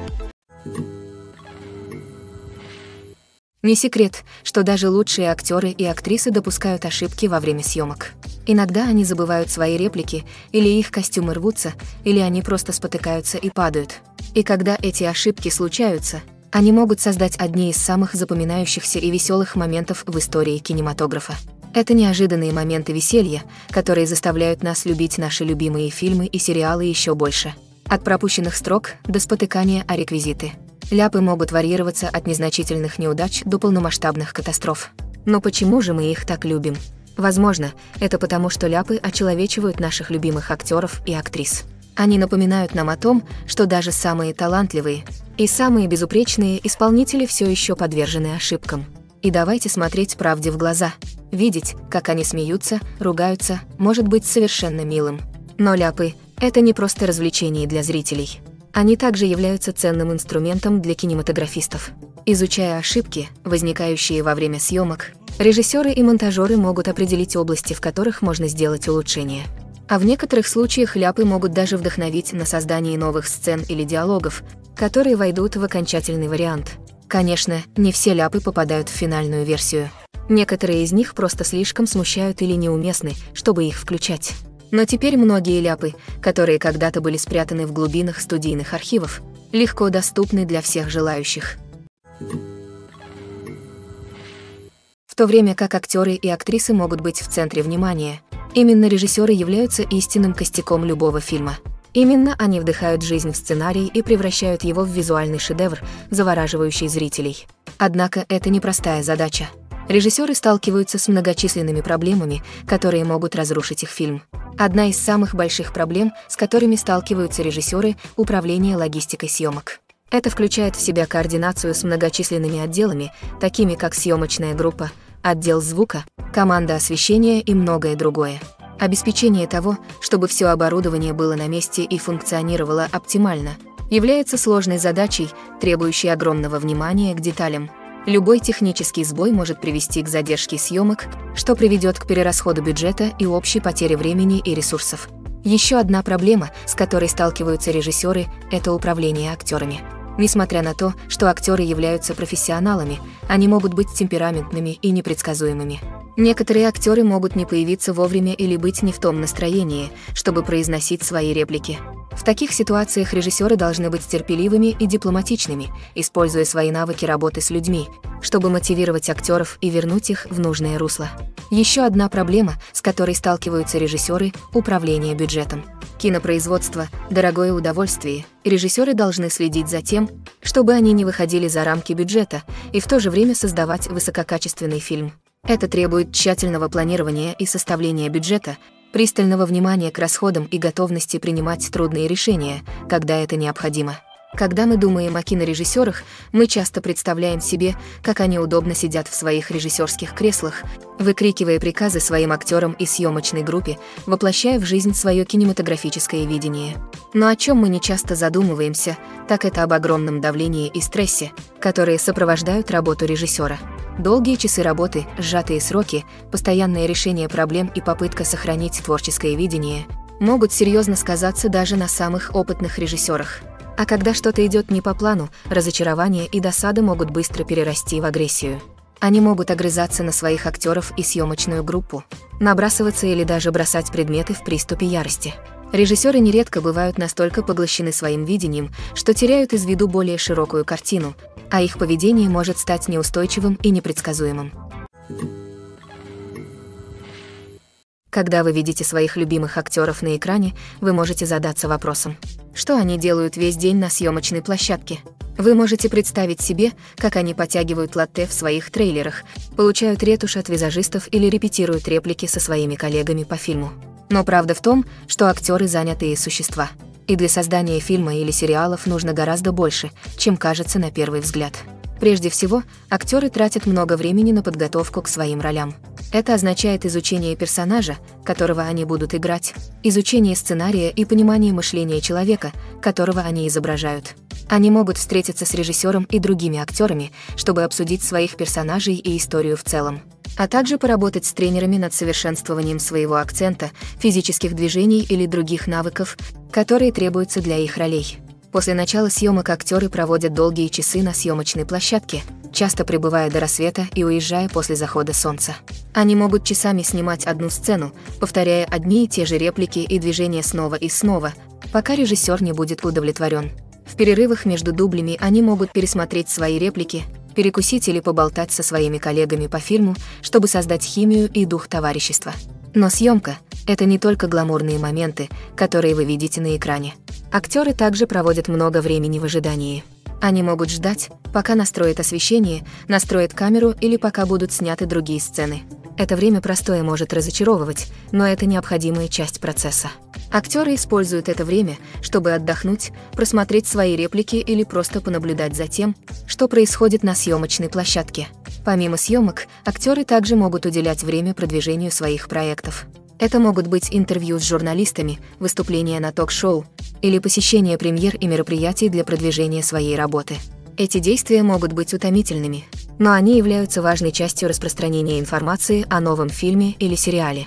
Не секрет, что даже лучшие актеры и актрисы допускают ошибки во время съемок. Иногда они забывают свои реплики, или их костюмы рвутся, или они просто спотыкаются и падают. И когда эти ошибки случаются, они могут создать одни из самых запоминающихся и веселых моментов в истории кинематографа. Это неожиданные моменты веселья, которые заставляют нас любить наши любимые фильмы и сериалы еще больше. От пропущенных строк до спотыкания о реквизиты. Ляпы могут варьироваться от незначительных неудач до полномасштабных катастроф. Но почему же мы их так любим? Возможно, это потому, что ляпы очеловечивают наших любимых актеров и актрис. Они напоминают нам о том, что даже самые талантливые и самые безупречные исполнители все еще подвержены ошибкам. И давайте смотреть правде в глаза. Видеть, как они смеются, ругаются, может быть совершенно милым. Но ляпы — это не просто развлечение для зрителей. Они также являются ценным инструментом для кинематографистов. Изучая ошибки, возникающие во время съемок, режиссеры и монтажеры могут определить области, в которых можно сделать улучшения. А в некоторых случаях ляпы могут даже вдохновить на создание новых сцен или диалогов, которые войдут в окончательный вариант. Конечно, не все ляпы попадают в финальную версию. Некоторые из них просто слишком смущают или неуместны, чтобы их включать. Но теперь многие ляпы, которые когда-то были спрятаны в глубинах студийных архивов, легко доступны для всех желающих. В то время как актеры и актрисы могут быть в центре внимания, именно режиссеры являются истинным костяком любого фильма. Именно они вдыхают жизнь в сценарий и превращают его в визуальный шедевр, завораживающий зрителей. Однако это непростая задача. Режиссеры сталкиваются с многочисленными проблемами, которые могут разрушить их фильм. Одна из самых больших проблем, с которыми сталкиваются режиссеры – управление логистикой съемок. Это включает в себя координацию с многочисленными отделами, такими как съемочная группа, отдел звука, команда освещения и многое другое. Обеспечение того, чтобы все оборудование было на месте и функционировало оптимально, является сложной задачей, требующей огромного внимания к деталям. Любой технический сбой может привести к задержке съемок, что приведет к перерасходу бюджета и общей потере времени и ресурсов. Еще одна проблема, с которой сталкиваются режиссеры, это управление актерами. Несмотря на то, что актеры являются профессионалами, они могут быть темпераментными и непредсказуемыми. Некоторые актеры могут не появиться вовремя или быть не в том настроении, чтобы произносить свои реплики. В таких ситуациях режиссеры должны быть терпеливыми и дипломатичными, используя свои навыки работы с людьми, чтобы мотивировать актеров и вернуть их в нужное русло. Еще одна проблема, с которой сталкиваются режиссеры – управление бюджетом. Кинопроизводство – дорогое удовольствие, и режиссеры должны следить за тем, чтобы они не выходили за рамки бюджета и в то же время создавать высококачественный фильм. Это требует тщательного планирования и составления бюджета, пристального внимания к расходам и готовности принимать трудные решения, когда это необходимо. Когда мы думаем о кинорежиссерах, мы часто представляем себе, как они удобно сидят в своих режиссерских креслах, выкрикивая приказы своим актерам и съемочной группе, воплощая в жизнь свое кинематографическое видение. Но о чем мы не часто задумываемся, так это об огромном давлении и стрессе, которые сопровождают работу режиссера. Долгие часы работы, сжатые сроки, постоянное решение проблем и попытка сохранить творческое видение могут серьезно сказаться даже на самых опытных режиссерах. А когда что-то идет не по плану, разочарование и досада могут быстро перерасти в агрессию. Они могут огрызаться на своих актеров и съемочную группу, набрасываться или даже бросать предметы в приступе ярости. Режиссеры нередко бывают настолько поглощены своим видением, что теряют из виду более широкую картину, а их поведение может стать неустойчивым и непредсказуемым. Когда вы видите своих любимых актеров на экране, вы можете задаться вопросом: что они делают весь день на съемочной площадке? Вы можете представить себе, как они подтягивают латте в своих трейлерах, получают ретушь от визажистов или репетируют реплики со своими коллегами по фильму. Но правда в том, что актеры занятые существа. И для создания фильма или сериалов нужно гораздо больше, чем кажется на первый взгляд. Прежде всего, актеры тратят много времени на подготовку к своим ролям. Это означает изучение персонажа, которого они будут играть, изучение сценария и понимание мышления человека, которого они изображают. Они могут встретиться с режиссером и другими актерами, чтобы обсудить своих персонажей и историю в целом, а также поработать с тренерами над совершенствованием своего акцента, физических движений или других навыков, которые требуются для их ролей. После начала съемок актеры проводят долгие часы на съемочной площадке, часто пребывая до рассвета и уезжая после захода солнца. Они могут часами снимать одну сцену, повторяя одни и те же реплики и движения снова и снова, пока режиссер не будет удовлетворен. В перерывах между дублями они могут пересмотреть свои реплики, перекусить или поболтать со своими коллегами по фильму, чтобы создать химию и дух товарищества. Но съемка — это не только гламурные моменты, которые вы видите на экране. Актеры также проводят много времени в ожидании. Они могут ждать, пока настроят освещение, настроят камеру или пока будут сняты другие сцены. Это время простое может разочаровывать, но это необходимая часть процесса. Актеры используют это время, чтобы отдохнуть, просмотреть свои реплики или просто понаблюдать за тем, что происходит на съемочной площадке. Помимо съемок, актеры также могут уделять время продвижению своих проектов. Это могут быть интервью с журналистами, выступления на ток-шоу или посещение премьер и мероприятий для продвижения своей работы. Эти действия могут быть утомительными, но они являются важной частью распространения информации о новом фильме или сериале.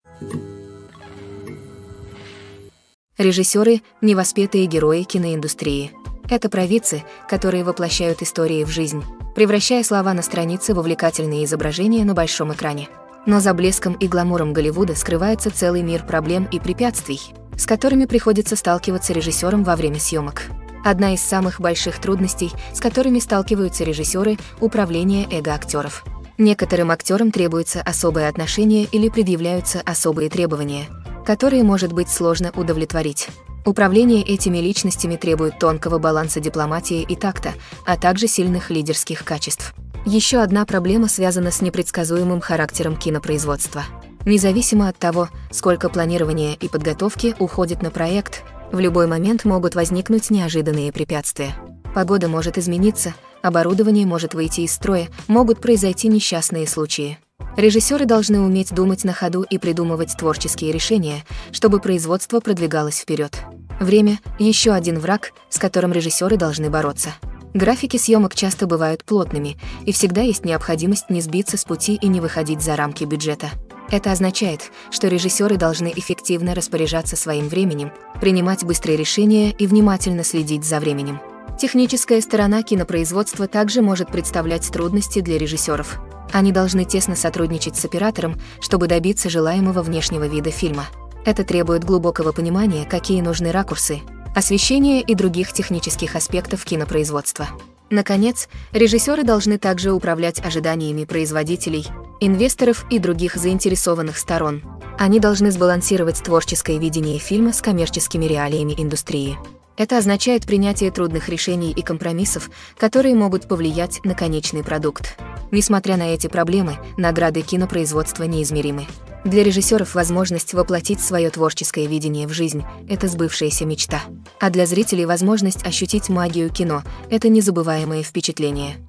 Режиссеры – невоспетые герои киноиндустрии. Это провидцы, которые воплощают истории в жизнь, превращая слова на странице в увлекательные изображения на большом экране. Но за блеском и гламуром Голливуда скрывается целый мир проблем и препятствий, с которыми приходится сталкиваться режиссерам во время съемок. Одна из самых больших трудностей, с которыми сталкиваются режиссеры – управление эго актеров. Некоторым актерам требуется особое отношение или предъявляются особые требования, которые может быть сложно удовлетворить. Управление этими личностями требует тонкого баланса дипломатии и такта, а также сильных лидерских качеств. Еще одна проблема связана с непредсказуемым характером кинопроизводства. Независимо от того, сколько планирования и подготовки уходит на проект, в любой момент могут возникнуть неожиданные препятствия. Погода может измениться, оборудование может выйти из строя, могут произойти несчастные случаи. Режиссеры должны уметь думать на ходу и придумывать творческие решения, чтобы производство продвигалось вперед. Время – еще один враг, с которым режиссеры должны бороться. Графики съемок часто бывают плотными, и всегда есть необходимость не сбиться с пути и не выходить за рамки бюджета. Это означает, что режиссеры должны эффективно распоряжаться своим временем, принимать быстрые решения и внимательно следить за временем. Техническая сторона кинопроизводства также может представлять трудности для режиссеров. Они должны тесно сотрудничать с оператором, чтобы добиться желаемого внешнего вида фильма. Это требует глубокого понимания, какие нужны ракурсы, освещение и других технических аспектов кинопроизводства. Наконец, режиссеры должны также управлять ожиданиями производителей, инвесторов и других заинтересованных сторон. Они должны сбалансировать творческое видение фильма с коммерческими реалиями индустрии. Это означает принятие трудных решений и компромиссов, которые могут повлиять на конечный продукт. Несмотря на эти проблемы, награды кинопроизводства неизмеримы. Для режиссеров возможность воплотить свое творческое видение в жизнь – это сбывшаяся мечта. А для зрителей возможность ощутить магию кино – это незабываемое впечатление.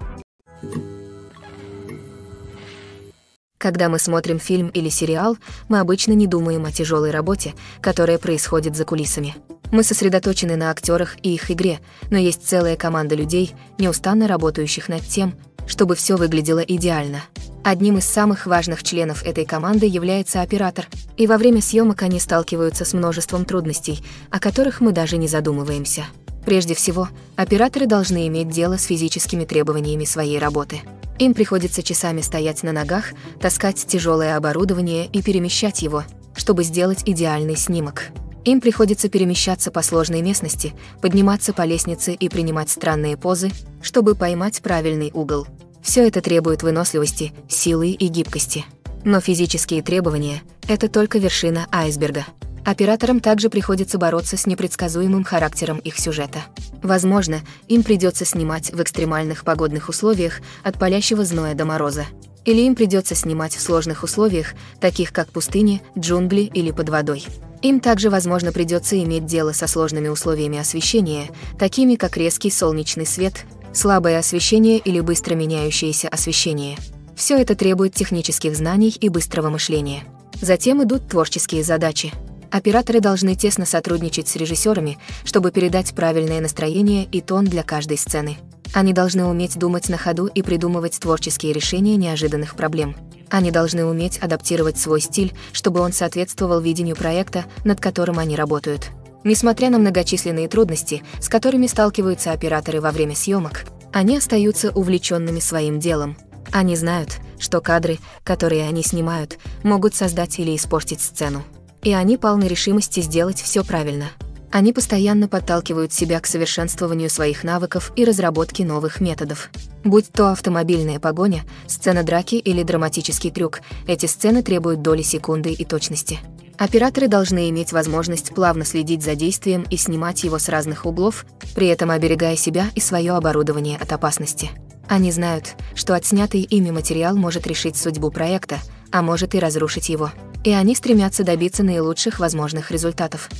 Когда мы смотрим фильм или сериал, мы обычно не думаем о тяжелой работе, которая происходит за кулисами. Мы сосредоточены на актерах и их игре, но есть целая команда людей, неустанно работающих над тем, чтобы все выглядело идеально. Одним из самых важных членов этой команды является оператор, и во время съемок они сталкиваются с множеством трудностей, о которых мы даже не задумываемся. Прежде всего, операторы должны иметь дело с физическими требованиями своей работы. Им приходится часами стоять на ногах, таскать тяжелое оборудование и перемещать его, чтобы сделать идеальный снимок. Им приходится перемещаться по сложной местности, подниматься по лестнице и принимать странные позы, чтобы поймать правильный угол. Все это требует выносливости, силы и гибкости. Но физические требования – это только вершина айсберга. Операторам также приходится бороться с непредсказуемым характером их сюжета. Возможно, им придется снимать в экстремальных погодных условиях от палящего зноя до мороза. Или им придется снимать в сложных условиях, таких как пустыни, джунгли или под водой. Им также, возможно, придется иметь дело со сложными условиями освещения, такими как резкий солнечный свет, слабое освещение или быстро меняющееся освещение. Все это требует технических знаний и быстрого мышления. Затем идут творческие задачи. Операторы должны тесно сотрудничать с режиссерами, чтобы передать правильное настроение и тон для каждой сцены. Они должны уметь думать на ходу и придумывать творческие решения неожиданных проблем. Они должны уметь адаптировать свой стиль, чтобы он соответствовал видению проекта, над которым они работают. Несмотря на многочисленные трудности, с которыми сталкиваются операторы во время съемок, они остаются увлеченными своим делом. Они знают, что кадры, которые они снимают, могут создать или испортить сцену. И они полны решимости сделать все правильно. Они постоянно подталкивают себя к совершенствованию своих навыков и разработке новых методов. Будь то автомобильная погоня, сцена драки или драматический трюк, эти сцены требуют доли секунды и точности. Операторы должны иметь возможность плавно следить за действием и снимать его с разных углов, при этом оберегая себя и свое оборудование от опасности. Они знают, что отснятый ими материал может решить судьбу проекта, а может и разрушить его. И они стремятся добиться наилучших возможных результатов.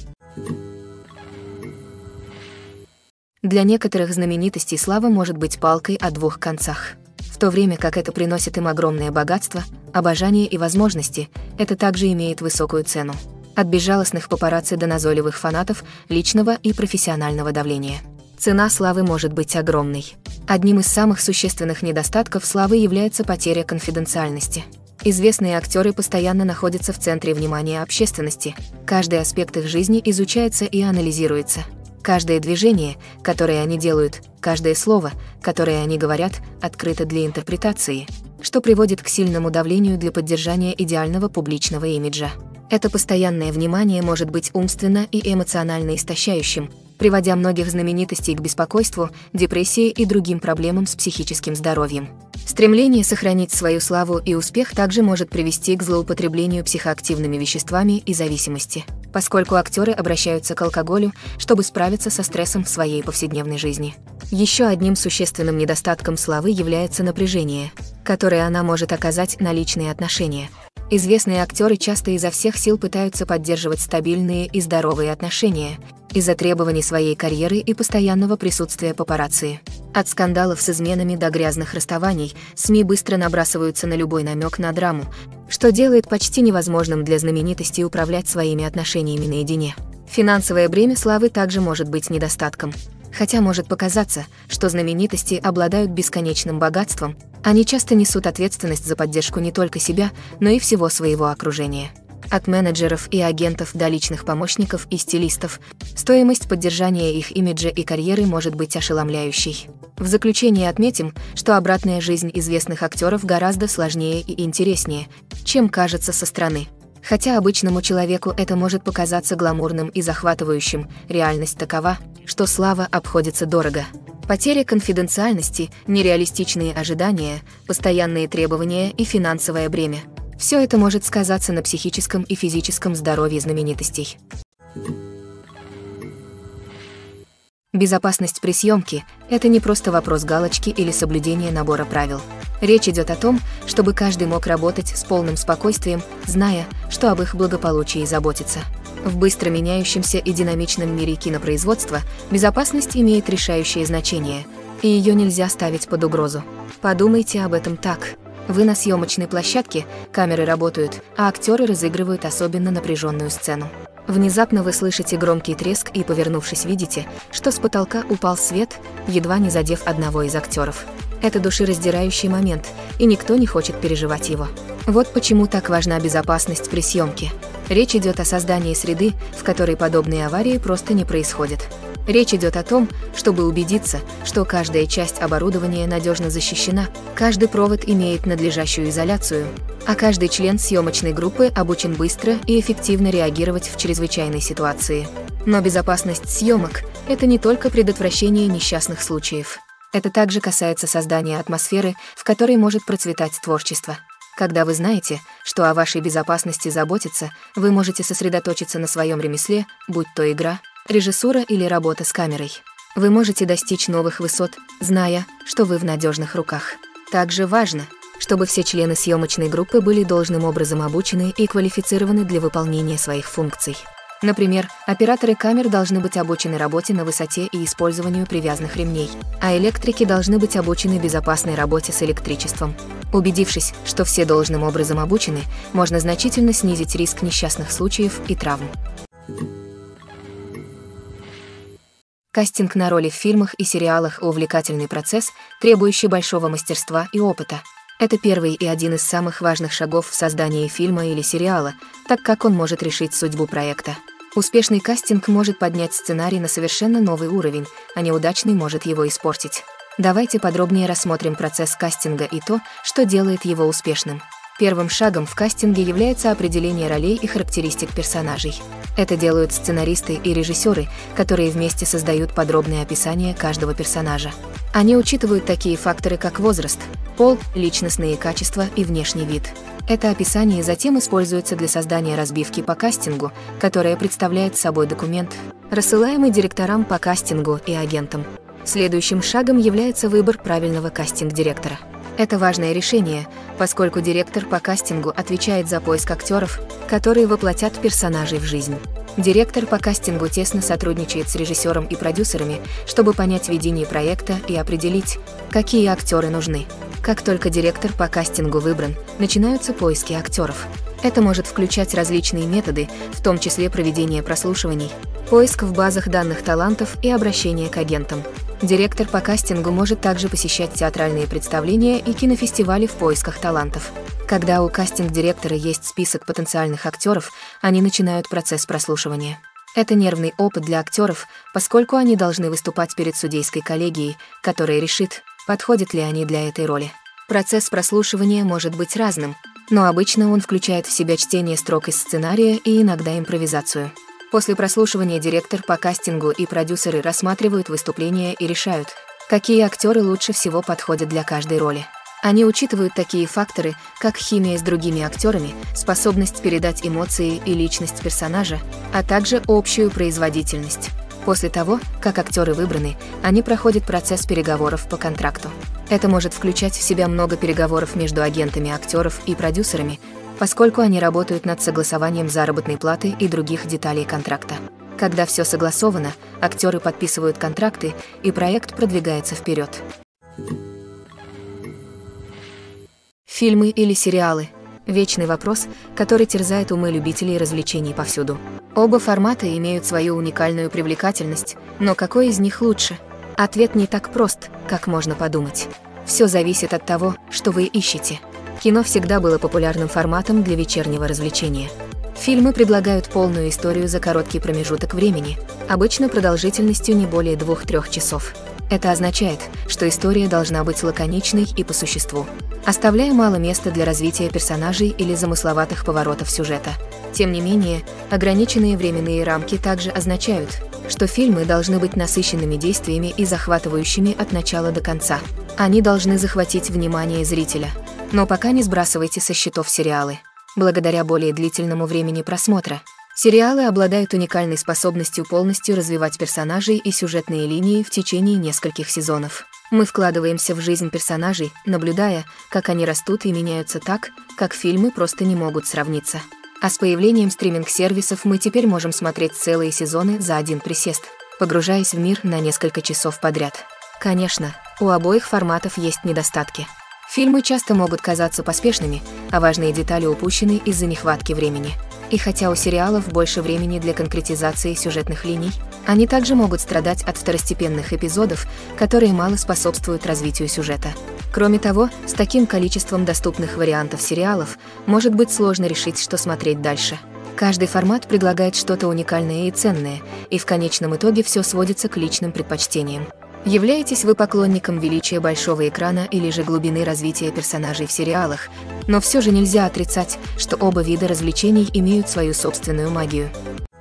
Для некоторых знаменитостей слава может быть палкой о двух концах. В то время как это приносит им огромное богатство, обожание и возможности, это также имеет высокую цену. От безжалостных папарацци до назойливых фанатов, личного и профессионального давления. Цена славы может быть огромной. Одним из самых существенных недостатков славы является потеря конфиденциальности. Известные актеры постоянно находятся в центре внимания общественности. Каждый аспект их жизни изучается и анализируется. Каждое движение, которое они делают, каждое слово, которое они говорят, открыто для интерпретации, что приводит к сильному давлению для поддержания идеального публичного имиджа. Это постоянное внимание может быть умственно и эмоционально истощающим, приводя многих знаменитостей к беспокойству, депрессии и другим проблемам с психическим здоровьем. Стремление сохранить свою славу и успех также может привести к злоупотреблению психоактивными веществами и зависимости, поскольку актеры обращаются к алкоголю, чтобы справиться со стрессом в своей повседневной жизни. Еще одним существенным недостатком славы является напряжение, которое она может оказать на личные отношения. Известные актеры часто изо всех сил пытаются поддерживать стабильные и здоровые отношения из-за требований своей карьеры и постоянного присутствия папарацци. От скандалов с изменами до грязных расставаний СМИ быстро набрасываются на любой намек на драму, что делает почти невозможным для знаменитостей управлять своими отношениями наедине. Финансовое бремя славы также может быть недостатком. Хотя может показаться, что знаменитости обладают бесконечным богатством, они часто несут ответственность за поддержку не только себя, но и всего своего окружения. От менеджеров и агентов до личных помощников и стилистов, стоимость поддержания их имиджа и карьеры может быть ошеломляющей. В заключение отметим, что обратная жизнь известных актеров гораздо сложнее и интереснее, чем кажется со стороны. Хотя обычному человеку это может показаться гламурным и захватывающим, реальность такова, что слава обходится дорого. Потеря конфиденциальности, нереалистичные ожидания, постоянные требования и финансовое бремя. Все это может сказаться на психическом и физическом здоровье знаменитостей. Безопасность при съемке – это не просто вопрос галочки или соблюдения набора правил. Речь идет о том, чтобы каждый мог работать с полным спокойствием, зная, что об их благополучии заботится. В быстро меняющемся и динамичном мире кинопроизводства безопасность имеет решающее значение, и ее нельзя ставить под угрозу. Подумайте об этом так. Вы на съемочной площадке, камеры работают, а актеры разыгрывают особенно напряженную сцену. Внезапно вы слышите громкий треск и, повернувшись, видите, что с потолка упал свет, едва не задев одного из актеров. Это душераздирающий момент, и никто не хочет переживать его. Вот почему так важна безопасность при съемке. Речь идет о создании среды, в которой подобные аварии просто не происходят. Речь идет о том, чтобы убедиться, что каждая часть оборудования надежно защищена, каждый провод имеет надлежащую изоляцию, а каждый член съемочной группы обучен быстро и эффективно реагировать в чрезвычайной ситуации. Но безопасность съемок – это не только предотвращение несчастных случаев. Это также касается создания атмосферы, в которой может процветать творчество. Когда вы знаете, что о вашей безопасности заботятся, вы можете сосредоточиться на своем ремесле, будь то игра, режиссура или работа с камерой. Вы можете достичь новых высот, зная, что вы в надежных руках. Также важно, чтобы все члены съемочной группы были должным образом обучены и квалифицированы для выполнения своих функций. Например, операторы камер должны быть обучены работе на высоте и использованию привязанных ремней, а электрики должны быть обучены безопасной работе с электричеством. Убедившись, что все должным образом обучены, можно значительно снизить риск несчастных случаев и травм. Кастинг на роли в фильмах и сериалах – увлекательный процесс, требующий большого мастерства и опыта. Это первый и один из самых важных шагов в создании фильма или сериала, так как он может решить судьбу проекта. Успешный кастинг может поднять сценарий на совершенно новый уровень, а неудачный может его испортить. Давайте подробнее рассмотрим процесс кастинга и то, что делает его успешным. Первым шагом в кастинге является определение ролей и характеристик персонажей. Это делают сценаристы и режиссеры, которые вместе создают подробное описание каждого персонажа. Они учитывают такие факторы, как возраст, пол, личностные качества и внешний вид. Это описание затем используется для создания разбивки по кастингу, которая представляет собой документ, рассылаемый директорам по кастингу и агентам. Следующим шагом является выбор правильного кастинг-директора. Это важное решение, поскольку директор по кастингу отвечает за поиск актеров, которые воплотят персонажей в жизнь. Директор по кастингу тесно сотрудничает с режиссером и продюсерами, чтобы понять видение проекта и определить, какие актеры нужны. Как только директор по кастингу выбран, начинаются поиски актеров. Это может включать различные методы, в том числе проведение прослушиваний, поиск в базах данных талантов и обращение к агентам. Директор по кастингу может также посещать театральные представления и кинофестивали в поисках талантов. Когда у кастинг-директора есть список потенциальных актеров, они начинают процесс прослушивания. Это нервный опыт для актеров, поскольку они должны выступать перед судейской коллегией, которая решит, подходят ли они для этой роли. Процесс прослушивания может быть разным, но обычно он включает в себя чтение строк из сценария и иногда импровизацию. После прослушивания директор по кастингу и продюсеры рассматривают выступления и решают, какие актеры лучше всего подходят для каждой роли. Они учитывают такие факторы, как химия с другими актерами, способность передать эмоции и личность персонажа, а также общую производительность. После того, как актеры выбраны, они проходят процесс переговоров по контракту. Это может включать в себя много переговоров между агентами актеров и продюсерами, поскольку они работают над согласованием заработной платы и других деталей контракта. Когда все согласовано, актеры подписывают контракты, и проект продвигается вперед. Фильмы или сериалы – вечный вопрос, который терзает умы любителей развлечений повсюду. Оба формата имеют свою уникальную привлекательность, но какой из них лучше? Ответ не так прост, как можно подумать. Все зависит от того, что вы ищете. Кино всегда было популярным форматом для вечернего развлечения. Фильмы предлагают полную историю за короткий промежуток времени, обычно продолжительностью не более 2-3 часов. Это означает, что история должна быть лаконичной и по существу, оставляя мало места для развития персонажей или замысловатых поворотов сюжета. Тем не менее, ограниченные временные рамки также означают, что фильмы должны быть насыщенными действиями и захватывающими от начала до конца. Они должны захватить внимание зрителя. Но пока не сбрасывайте со счетов сериалы. Благодаря более длительному времени просмотра, Сериалы обладают уникальной способностью полностью развивать персонажей и сюжетные линии в течение нескольких сезонов. Мы вкладываемся в жизнь персонажей, наблюдая, как они растут и меняются так, как фильмы просто не могут сравниться. А с появлением стриминг-сервисов мы теперь можем смотреть целые сезоны за один присест, погружаясь в мир на несколько часов подряд. Конечно, у обоих форматов есть недостатки. Фильмы часто могут казаться поспешными, а важные детали упущены из-за нехватки времени. И хотя у сериалов больше времени для конкретизации сюжетных линий, они также могут страдать от второстепенных эпизодов, которые мало способствуют развитию сюжета. Кроме того, с таким количеством доступных вариантов сериалов может быть сложно решить, что смотреть дальше. Каждый формат предлагает что-то уникальное и ценное, и в конечном итоге все сводится к личным предпочтениям. Являетесь вы поклонником величия большого экрана или же глубины развития персонажей в сериалах, но все же нельзя отрицать, что оба вида развлечений имеют свою собственную магию.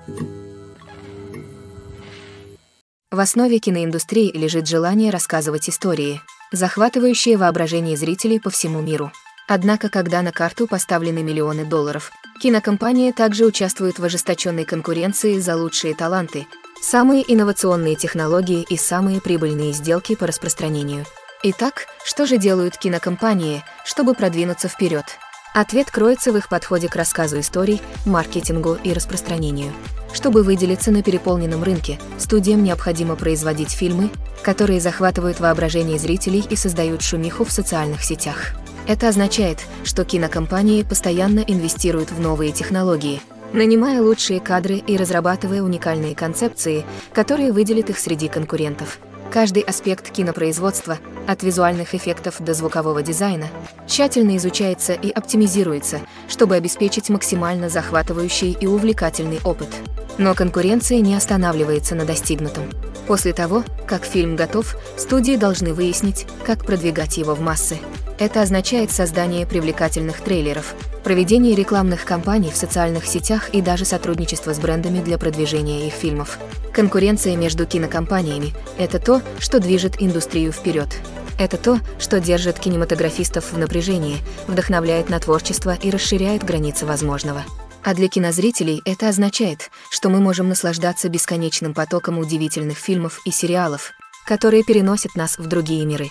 В основе киноиндустрии лежит желание рассказывать истории, захватывающие воображение зрителей по всему миру. Однако, когда на карту поставлены миллионы долларов, кинокомпании также участвуют в ожесточенной конкуренции за лучшие таланты, самые инновационные технологии и самые прибыльные сделки по распространению. Итак, что же делают кинокомпании, чтобы продвинуться вперед? Ответ кроется в их подходе к рассказу историй, маркетингу и распространению. Чтобы выделиться на переполненном рынке, студиям необходимо производить фильмы, которые захватывают воображение зрителей и создают шумиху в социальных сетях. Это означает, что кинокомпании постоянно инвестируют в новые технологии, нанимая лучшие кадры и разрабатывая уникальные концепции, которые выделят их среди конкурентов. Каждый аспект кинопроизводства, от визуальных эффектов до звукового дизайна, тщательно изучается и оптимизируется, чтобы обеспечить максимально захватывающий и увлекательный опыт. Но конкуренция не останавливается на достигнутом. После того, как фильм готов, студии должны выяснить, как продвигать его в массы. Это означает создание привлекательных трейлеров, проведение рекламных кампаний в социальных сетях и даже сотрудничество с брендами для продвижения их фильмов. Конкуренция между кинокомпаниями – это то, что движет индустрию вперед. Это то, что держит кинематографистов в напряжении, вдохновляет на творчество и расширяет границы возможного. А для кинозрителей это означает, что мы можем наслаждаться бесконечным потоком удивительных фильмов и сериалов, которые переносят нас в другие миры.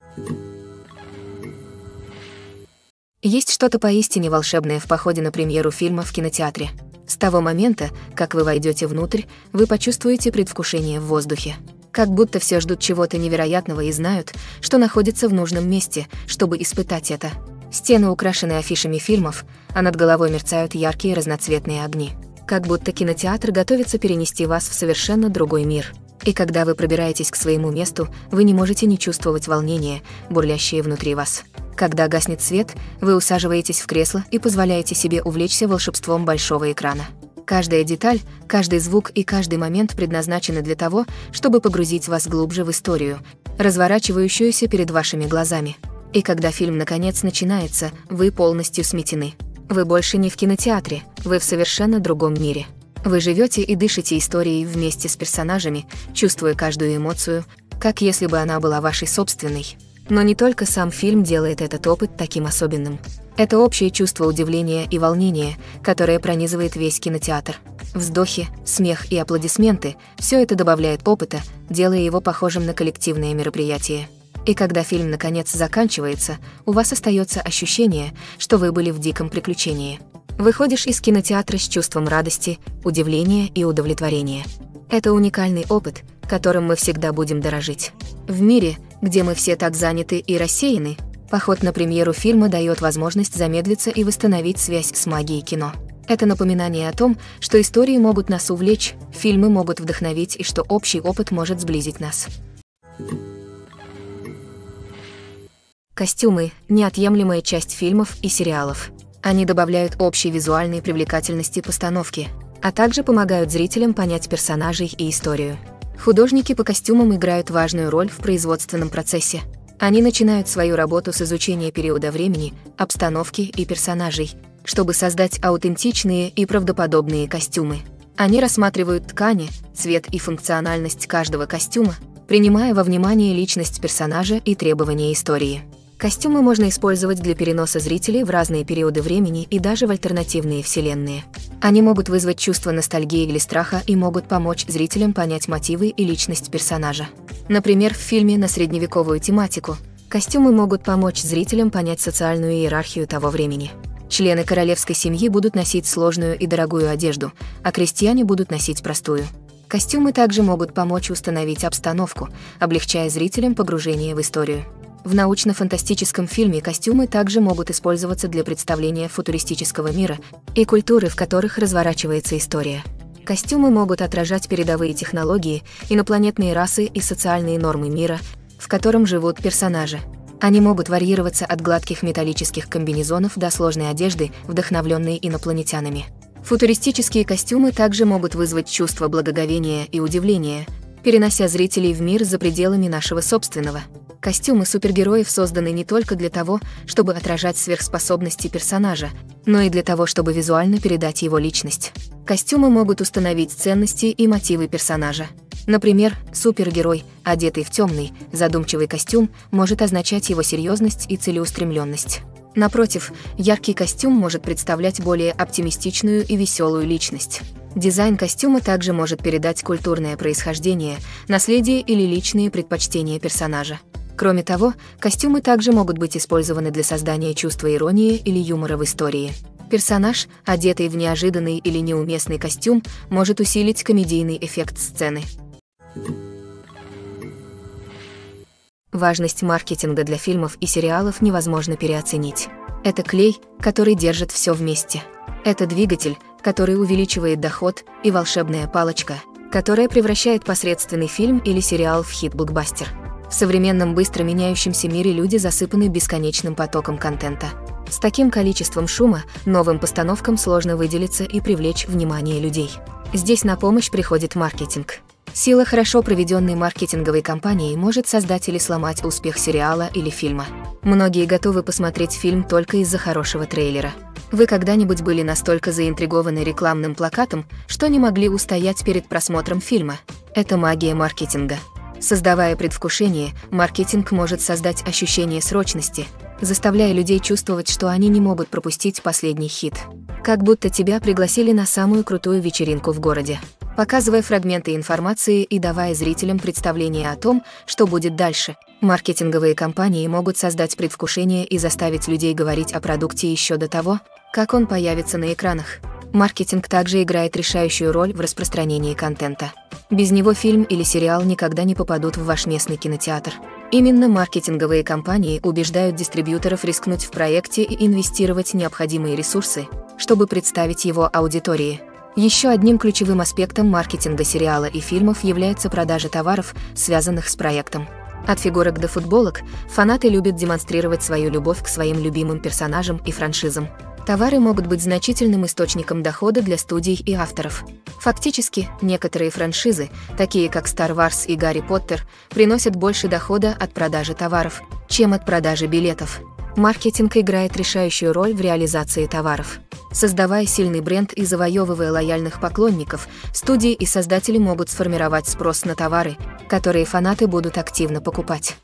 Есть что-то поистине волшебное в походе на премьеру фильма в кинотеатре. С того момента, как вы войдете внутрь, вы почувствуете предвкушение в воздухе. Как будто все ждут чего-то невероятного и знают, что находится в нужном месте, чтобы испытать это. Стены украшены афишами фильмов, а над головой мерцают яркие разноцветные огни. Как будто кинотеатр готовится перенести вас в совершенно другой мир. И когда вы пробираетесь к своему месту, вы не можете не чувствовать волнения, бурлящее внутри вас. Когда гаснет свет, вы усаживаетесь в кресло и позволяете себе увлечься волшебством большого экрана. Каждая деталь, каждый звук и каждый момент предназначены для того, чтобы погрузить вас глубже в историю, разворачивающуюся перед вашими глазами. И когда фильм наконец начинается, вы полностью сметены. Вы больше не в кинотеатре, вы в совершенно другом мире. Вы живете и дышите историей вместе с персонажами, чувствуя каждую эмоцию, как если бы она была вашей собственной. Но не только сам фильм делает этот опыт таким особенным. Это общее чувство удивления и волнения, которое пронизывает весь кинотеатр. Вздохи, смех и аплодисменты – все это добавляет опыта, делая его похожим на коллективное мероприятие. И когда фильм наконец заканчивается, у вас остается ощущение, что вы были в диком приключении. Выходишь из кинотеатра с чувством радости, удивления и удовлетворения. Это уникальный опыт, которым мы всегда будем дорожить. В мире, где мы все так заняты и рассеяны, поход на премьеру фильма дает возможность замедлиться и восстановить связь с магией кино. Это напоминание о том, что истории могут нас увлечь, фильмы могут вдохновить и что общий опыт может сблизить нас. Костюмы – неотъемлемая часть фильмов и сериалов. Они добавляют общей визуальной привлекательности постановки, а также помогают зрителям понять персонажей и историю. Художники по костюмам играют важную роль в производственном процессе. Они начинают свою работу с изучения периода времени, обстановки и персонажей, чтобы создать аутентичные и правдоподобные костюмы. Они рассматривают ткани, цвет и функциональность каждого костюма, принимая во внимание личность персонажа и требования истории. Костюмы можно использовать для переноса зрителей в разные периоды времени и даже в альтернативные вселенные. Они могут вызвать чувство ностальгии или страха и могут помочь зрителям понять мотивы и личность персонажа. Например, в фильме на средневековую тематику костюмы могут помочь зрителям понять социальную иерархию того времени. Члены королевской семьи будут носить сложную и дорогую одежду, а крестьяне будут носить простую. Костюмы также могут помочь установить обстановку, облегчая зрителям погружение в историю. В научно-фантастическом фильме костюмы также могут использоваться для представления футуристического мира и культуры, в которых разворачивается история. Костюмы могут отражать передовые технологии, инопланетные расы и социальные нормы мира, в котором живут персонажи. Они могут варьироваться от гладких металлических комбинезонов до сложной одежды, вдохновленной инопланетянами. Футуристические костюмы также могут вызвать чувство благоговения и удивления, перенося зрителей в мир за пределами нашего собственного. Костюмы супергероев созданы не только для того, чтобы отражать сверхспособности персонажа, но и для того, чтобы визуально передать его личность. Костюмы могут установить ценности и мотивы персонажа. Например, супергерой, одетый в темный, задумчивый костюм, может означать его серьезность и целеустремленность. Напротив, яркий костюм может представлять более оптимистичную и веселую личность. Дизайн костюма также может передать культурное происхождение, наследие или личные предпочтения персонажа. Кроме того, костюмы также могут быть использованы для создания чувства иронии или юмора в истории. Персонаж, одетый в неожиданный или неуместный костюм, может усилить комедийный эффект сцены. Важность маркетинга для фильмов и сериалов невозможно переоценить. Это клей, который держит все вместе. Это двигатель, который увеличивает доход, и волшебная палочка, которая превращает посредственный фильм или сериал в хит-блокбастер. В современном быстро меняющемся мире люди засыпаны бесконечным потоком контента. С таким количеством шума новым постановкам сложно выделиться и привлечь внимание людей. Здесь на помощь приходит маркетинг. Сила хорошо проведенной маркетинговой кампании может создать или сломать успех сериала или фильма. Многие готовы посмотреть фильм только из-за хорошего трейлера. Вы когда-нибудь были настолько заинтригованы рекламным плакатом, что не могли устоять перед просмотром фильма? Это магия маркетинга. Создавая предвкушение, маркетинг может создать ощущение срочности, заставляя людей чувствовать, что они не могут пропустить последний хит. Как будто тебя пригласили на самую крутую вечеринку в городе. Показывая фрагменты информации и давая зрителям представление о том, что будет дальше, маркетинговые компании могут создать предвкушение и заставить людей говорить о продукте еще до того, как он появится на экранах. Маркетинг также играет решающую роль в распространении контента. Без него фильм или сериал никогда не попадут в ваш местный кинотеатр. Именно маркетинговые компании убеждают дистрибьюторов рискнуть в проекте и инвестировать необходимые ресурсы, чтобы представить его аудитории. Еще одним ключевым аспектом маркетинга сериала и фильмов является продажа товаров, связанных с проектом. От фигурок до футболок фанаты любят демонстрировать свою любовь к своим любимым персонажам и франшизам. Товары могут быть значительным источником дохода для студий и авторов. Фактически, некоторые франшизы, такие как Star Wars и Гарри Поттер, приносят больше дохода от продажи товаров, чем от продажи билетов. Маркетинг играет решающую роль в реализации товаров. Создавая сильный бренд и завоевывая лояльных поклонников, студии и создатели могут сформировать спрос на товары, которые фанаты будут активно покупать.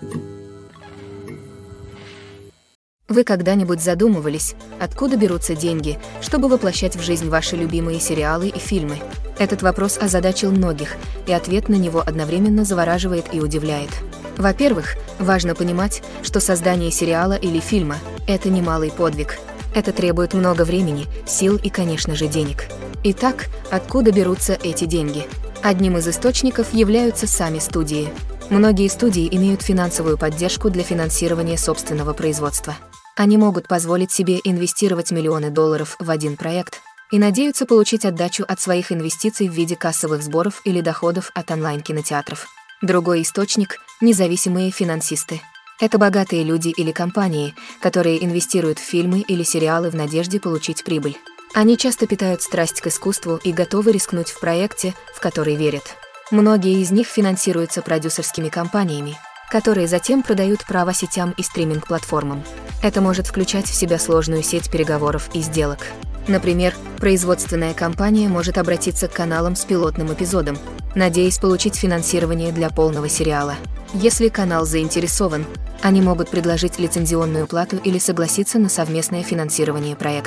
Вы когда-нибудь задумывались, откуда берутся деньги, чтобы воплощать в жизнь ваши любимые сериалы и фильмы? Этот вопрос озадачил многих, и ответ на него одновременно завораживает и удивляет. Во-первых, важно понимать, что создание сериала или фильма – это немалый подвиг. Это требует много времени, сил и, конечно же, денег. Итак, откуда берутся эти деньги? Одним из источников являются сами студии. Многие студии имеют финансовую поддержку для финансирования собственного производства. Они могут позволить себе инвестировать миллионы долларов в один проект и надеются получить отдачу от своих инвестиций в виде кассовых сборов или доходов от онлайн-кинотеатров. Другой источник – независимые финансисты. Это богатые люди или компании, которые инвестируют в фильмы или сериалы в надежде получить прибыль. Они часто питают страсть к искусству и готовы рискнуть в проекте, в который верят. Многие из них финансируются продюсерскими компаниями, которые затем продают права сетям и стриминг-платформам. Это может включать в себя сложную сеть переговоров и сделок. Например, производственная компания может обратиться к каналам с пилотным эпизодом, надеясь получить финансирование для полного сериала. Если канал заинтересован, они могут предложить лицензионную плату или согласиться на совместное финансирование проекта.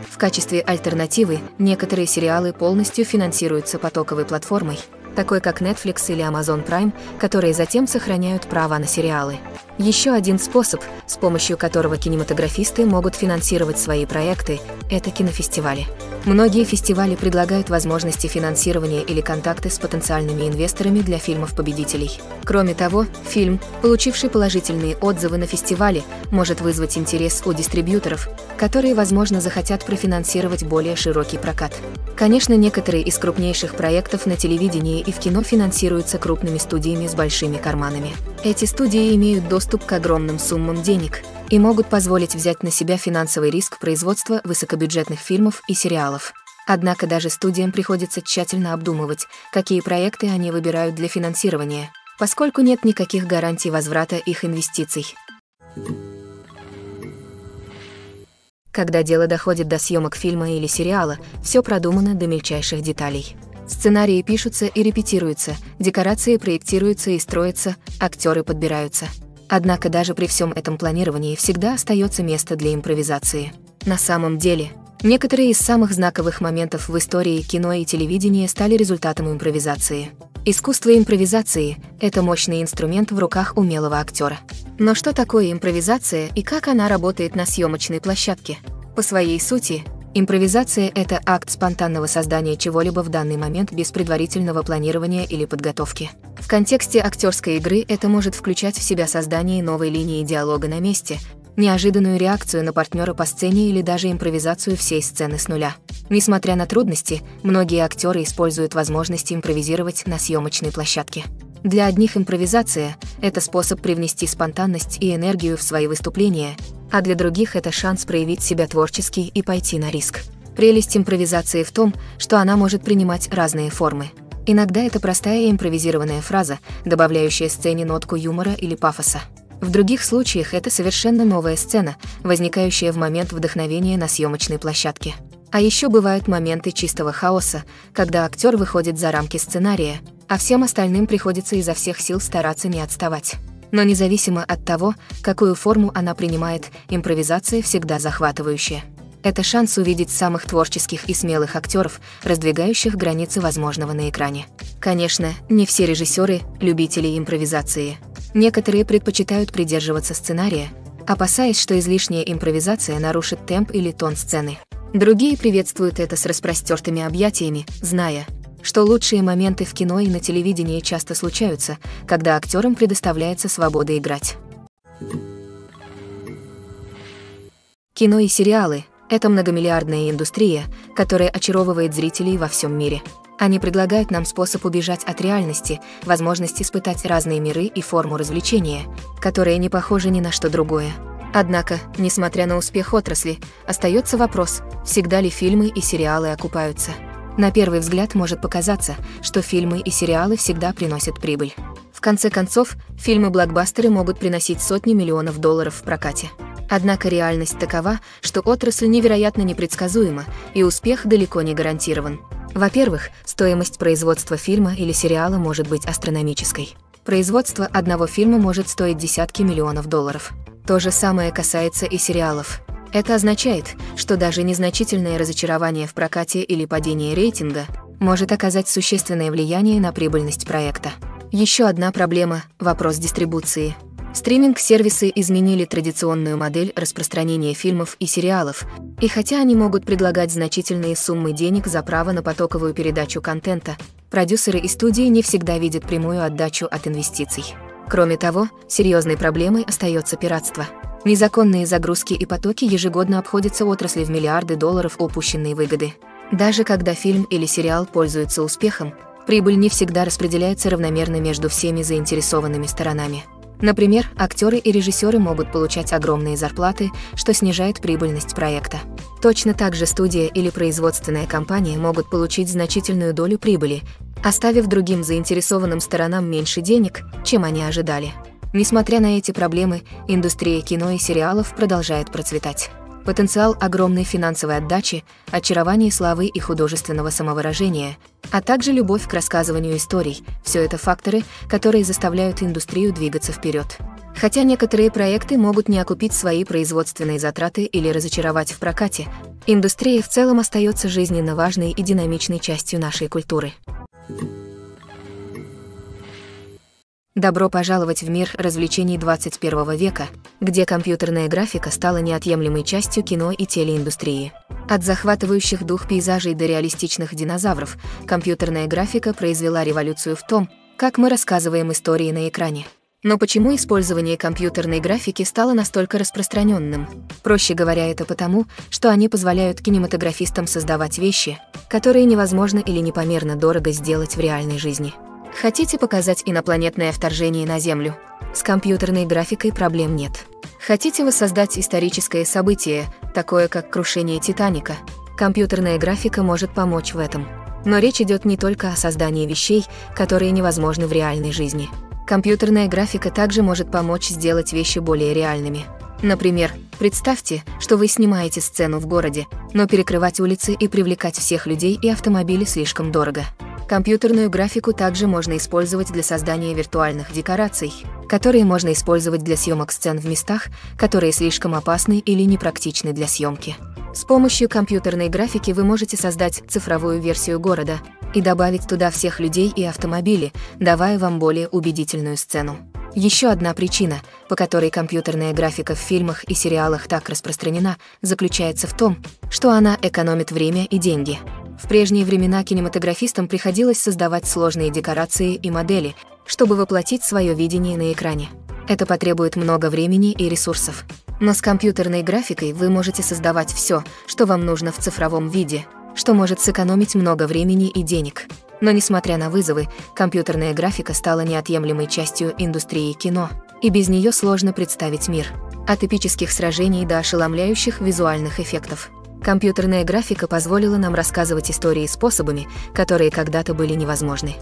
В качестве альтернативы некоторые сериалы полностью финансируются потоковой платформой, такой как Netflix или Amazon Prime, которые затем сохраняют права на сериалы. Еще один способ, с помощью которого кинематографисты могут финансировать свои проекты, это кинофестивали. Многие фестивали предлагают возможности финансирования или контакты с потенциальными инвесторами для фильмов-победителей. Кроме того, фильм, получивший положительные отзывы на фестивале, может вызвать интерес у дистрибьюторов, которые, возможно, захотят профинансировать более широкий прокат. Конечно, некоторые из крупнейших проектов на телевидении и в кино финансируются крупными студиями с большими карманами. Эти студии имеют доступ к огромным суммам денег и могут позволить взять на себя финансовый риск производства высокобюджетных фильмов и сериалов. Однако даже студиям приходится тщательно обдумывать, какие проекты они выбирают для финансирования, поскольку нет никаких гарантий возврата их инвестиций. Когда дело доходит до съемок фильма или сериала, все продумано до мельчайших деталей. Сценарии пишутся и репетируются, декорации проектируются и строятся, актеры подбираются. Однако даже при всем этом планировании всегда остается место для импровизации. На самом деле, некоторые из самых знаковых моментов в истории кино и телевидения стали результатом импровизации. Искусство импровизации – это мощный инструмент в руках умелого актера. Но что такое импровизация и как она работает на съемочной площадке? По своей сути, импровизация – это акт спонтанного создания чего-либо в данный момент без предварительного планирования или подготовки. В контексте актерской игры это может включать в себя создание новой линии диалога на месте, неожиданную реакцию на партнера по сцене или даже импровизацию всей сцены с нуля. Несмотря на трудности, многие актеры используют возможность импровизировать на съемочной площадке. Для одних импровизация – это способ привнести спонтанность и энергию в свои выступления, а для других это шанс проявить себя творчески и пойти на риск. Прелесть импровизации в том, что она может принимать разные формы. Иногда это простая импровизированная фраза, добавляющая сцене нотку юмора или пафоса. В других случаях это совершенно новая сцена, возникающая в момент вдохновения на съемочной площадке. А еще бывают моменты чистого хаоса, когда актер выходит за рамки сценария, а всем остальным приходится изо всех сил стараться не отставать. Но независимо от того, какую форму она принимает, импровизация всегда захватывающая. Это шанс увидеть самых творческих и смелых актеров, раздвигающих границы возможного на экране. Конечно, не все режиссеры – любители импровизации. Некоторые предпочитают придерживаться сценария, опасаясь, что излишняя импровизация нарушит темп или тон сцены. Другие приветствуют это с распростертыми объятиями, зная, что лучшие моменты в кино и на телевидении часто случаются, когда актерам предоставляется свобода играть. Кино и сериалы – это многомиллиардная индустрия, которая очаровывает зрителей во всем мире. Они предлагают нам способ убежать от реальности, возможность испытать разные миры и форму развлечения, которые не похожи ни на что другое. Однако, несмотря на успех отрасли, остается вопрос, всегда ли фильмы и сериалы окупаются. На первый взгляд может показаться, что фильмы и сериалы всегда приносят прибыль. В конце концов, фильмы-блокбастеры могут приносить сотни миллионов долларов в прокате. Однако реальность такова, что отрасль невероятно непредсказуема, и успех далеко не гарантирован. Во-первых, стоимость производства фильма или сериала может быть астрономической. Производство одного фильма может стоить десятки миллионов долларов. То же самое касается и сериалов. Это означает, что даже незначительное разочарование в прокате или падение рейтинга может оказать существенное влияние на прибыльность проекта. Еще одна проблема – вопрос дистрибуции. Стриминг-сервисы изменили традиционную модель распространения фильмов и сериалов, и хотя они могут предлагать значительные суммы денег за право на потоковую передачу контента, продюсеры и студии не всегда видят прямую отдачу от инвестиций. Кроме того, серьезной проблемой остается пиратство. Незаконные загрузки и потоки ежегодно обходятся отрасли в миллиарды долларов упущенной выгоды. Даже когда фильм или сериал пользуются успехом, прибыль не всегда распределяется равномерно между всеми заинтересованными сторонами. Например, актеры и режиссеры могут получать огромные зарплаты, что снижает прибыльность проекта. Точно так же студия или производственная компания могут получить значительную долю прибыли, оставив другим заинтересованным сторонам меньше денег, чем они ожидали. Несмотря на эти проблемы, индустрия кино и сериалов продолжает процветать. Потенциал огромной финансовой отдачи, очарование славы и художественного самовыражения, а также любовь к рассказыванию историй – все это факторы, которые заставляют индустрию двигаться вперед. Хотя некоторые проекты могут не окупить свои производственные затраты или разочаровать в прокате, индустрия в целом остается жизненно важной и динамичной частью нашей культуры. Добро пожаловать в мир развлечений 21 века, где компьютерная графика стала неотъемлемой частью кино и телеиндустрии. От захватывающих дух пейзажей до реалистичных динозавров, компьютерная графика произвела революцию в том, как мы рассказываем истории на экране. Но почему использование компьютерной графики стало настолько распространенным? Проще говоря, это потому, что они позволяют кинематографистам создавать вещи, которые невозможно или непомерно дорого сделать в реальной жизни. Хотите показать инопланетное вторжение на Землю? С компьютерной графикой проблем нет. Хотите воссоздать историческое событие, такое как крушение Титаника? Компьютерная графика может помочь в этом. Но речь идет не только о создании вещей, которые невозможны в реальной жизни. Компьютерная графика также может помочь сделать вещи более реальными. Например, представьте, что вы снимаете сцену в городе, но перекрывать улицы и привлекать всех людей и автомобили слишком дорого. Компьютерную графику также можно использовать для создания виртуальных декораций, которые можно использовать для съемок сцен в местах, которые слишком опасны или непрактичны для съемки. С помощью компьютерной графики вы можете создать цифровую версию города и добавить туда всех людей и автомобили, давая вам более убедительную сцену. Еще одна причина, по которой компьютерная графика в фильмах и сериалах так распространена, заключается в том, что она экономит время и деньги. В прежние времена кинематографистам приходилось создавать сложные декорации и модели, чтобы воплотить свое видение на экране. Это потребует много времени и ресурсов. Но с компьютерной графикой вы можете создавать все, что вам нужно в цифровом виде, что может сэкономить много времени и денег. Но несмотря на вызовы, компьютерная графика стала неотъемлемой частью индустрии кино, и без нее сложно представить мир. От эпических сражений до ошеломляющих визуальных эффектов. Компьютерная графика позволила нам рассказывать истории способами, которые когда-то были невозможны.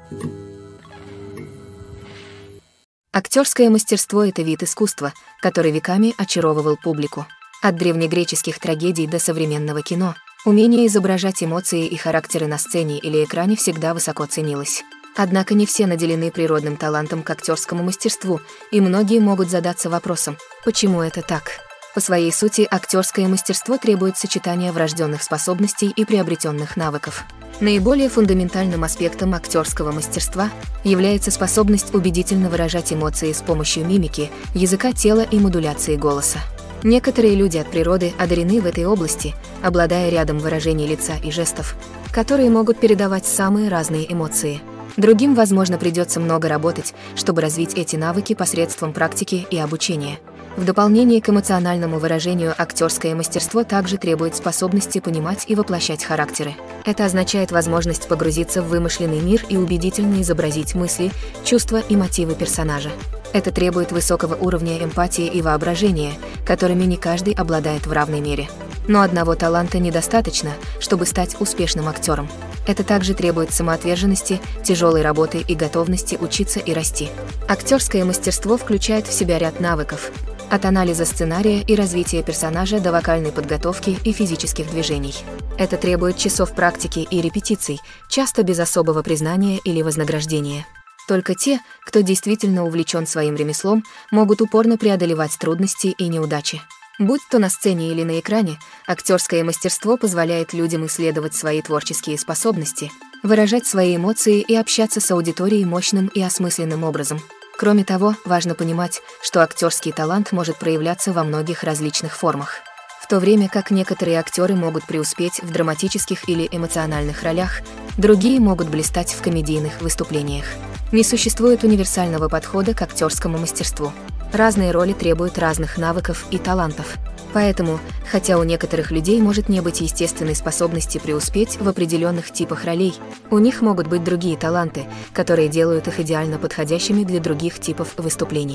Актерское мастерство – это вид искусства, который веками очаровывал публику. От древнегреческих трагедий до современного кино умение изображать эмоции и характеры на сцене или экране всегда высоко ценилось. Однако не все наделены природным талантом к актерскому мастерству, и многие могут задаться вопросом, почему это так? По своей сути, актерское мастерство требует сочетания врожденных способностей и приобретенных навыков. Наиболее фундаментальным аспектом актерского мастерства является способность убедительно выражать эмоции с помощью мимики, языка тела и модуляции голоса. Некоторые люди от природы одарены в этой области, обладая рядом выражений лица и жестов, которые могут передавать самые разные эмоции. Другим, возможно, придется много работать, чтобы развить эти навыки посредством практики и обучения. В дополнение к эмоциональному выражению актерское мастерство также требует способности понимать и воплощать характеры. Это означает возможность погрузиться в вымышленный мир и убедительно изобразить мысли, чувства и мотивы персонажа. Это требует высокого уровня эмпатии и воображения, которыми не каждый обладает в равной мере. Но одного таланта недостаточно, чтобы стать успешным актером. Это также требует самоотверженности, тяжелой работы и готовности учиться и расти. Актерское мастерство включает в себя ряд навыков, от анализа сценария и развития персонажа до вокальной подготовки и физических движений. Это требует часов практики и репетиций, часто без особого признания или вознаграждения. Только те, кто действительно увлечен своим ремеслом, могут упорно преодолевать трудности и неудачи. Будь то на сцене или на экране, актерское мастерство позволяет людям исследовать свои творческие способности, выражать свои эмоции и общаться с аудиторией мощным и осмысленным образом. Кроме того, важно понимать, что актерский талант может проявляться во многих различных формах. В то время как некоторые актеры могут преуспеть в драматических или эмоциональных ролях, другие могут блистать в комедийных выступлениях. Не существует универсального подхода к актерскому мастерству. Разные роли требуют разных навыков и талантов. Поэтому, хотя у некоторых людей может не быть естественной способности преуспеть в определенных типах ролей, у них могут быть другие таланты, которые делают их идеально подходящими для других типов выступлений.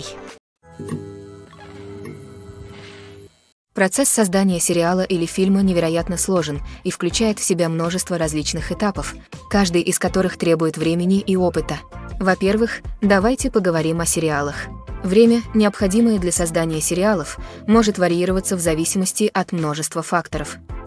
Процесс создания сериала или фильма невероятно сложен и включает в себя множество различных этапов, каждый из которых требует времени и опыта. Во-первых, давайте поговорим о сериалах. Время, необходимое для создания сериалов, может варьироваться в зависимости от множества факторов.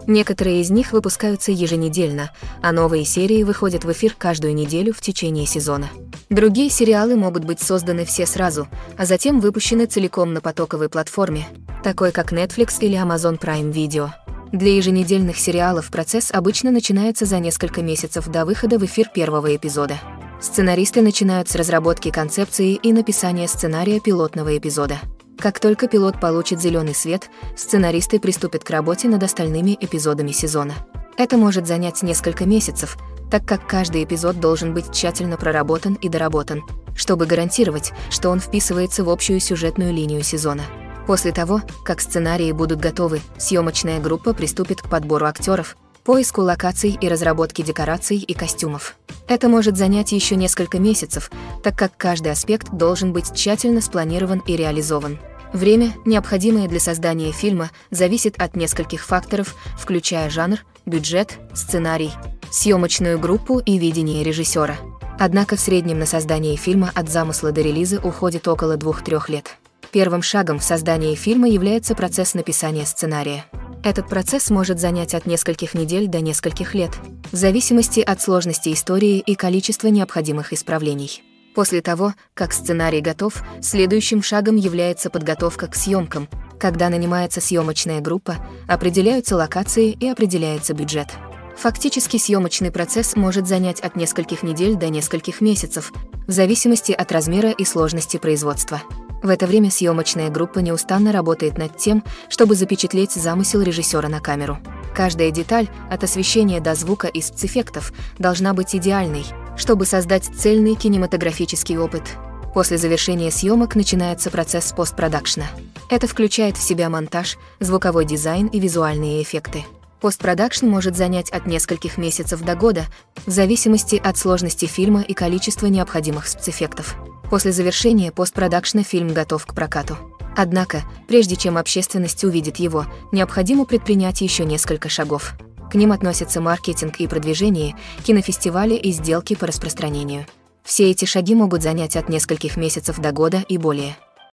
Некоторые из них выпускаются еженедельно, а новые серии выходят в эфир каждую неделю в течение сезона. Другие сериалы могут быть созданы все сразу, а затем выпущены целиком на потоковой платформе, такой как Netflix или Amazon Prime Video. Для еженедельных сериалов процесс обычно начинается за несколько месяцев до выхода в эфир первого эпизода. Сценаристы начинают с разработки концепции и написания сценария пилотного эпизода. Как только пилот получит зеленый свет, сценаристы приступят к работе над остальными эпизодами сезона. Это может занять несколько месяцев, так как каждый эпизод должен быть тщательно проработан и доработан, чтобы гарантировать, что он вписывается в общую сюжетную линию сезона. После того, как сценарии будут готовы, съемочная группа приступит к подбору актеров, поиску локаций и разработке декораций и костюмов. Это может занять еще несколько месяцев, так как каждый аспект должен быть тщательно спланирован и реализован. Время, необходимое для создания фильма, зависит от нескольких факторов, включая жанр, бюджет, сценарий, съемочную группу и видение режиссера. Однако в среднем на создание фильма от замысла до релиза уходит около 2-3 лет. Первым шагом в создании фильма является процесс написания сценария. Этот процесс может занять от нескольких недель до нескольких лет, в зависимости от сложности истории и количества необходимых исправлений. После того, как сценарий готов, следующим шагом является подготовка к съемкам, когда нанимается съемочная группа, определяются локации и определяется бюджет. Фактически съемочный процесс может занять от нескольких недель до нескольких месяцев, в зависимости от размера и сложности производства. В это время съемочная группа неустанно работает над тем, чтобы запечатлеть замысел режиссера на камеру. Каждая деталь, от освещения до звука и спецэффектов, должна быть идеальной, чтобы создать цельный кинематографический опыт. После завершения съемок начинается процесс постпродакшна. Это включает в себя монтаж, звуковой дизайн и визуальные эффекты. Постпродакшн может занять от нескольких месяцев до года, в зависимости от сложности фильма и количества необходимых спецэффектов. После завершения постпродакшна фильм готов к прокату. Однако, прежде чем общественность увидит его, необходимо предпринять еще несколько шагов. К ним относятся маркетинг и продвижение, кинофестивали и сделки по распространению. Все эти шаги могут занять от нескольких месяцев до года и более.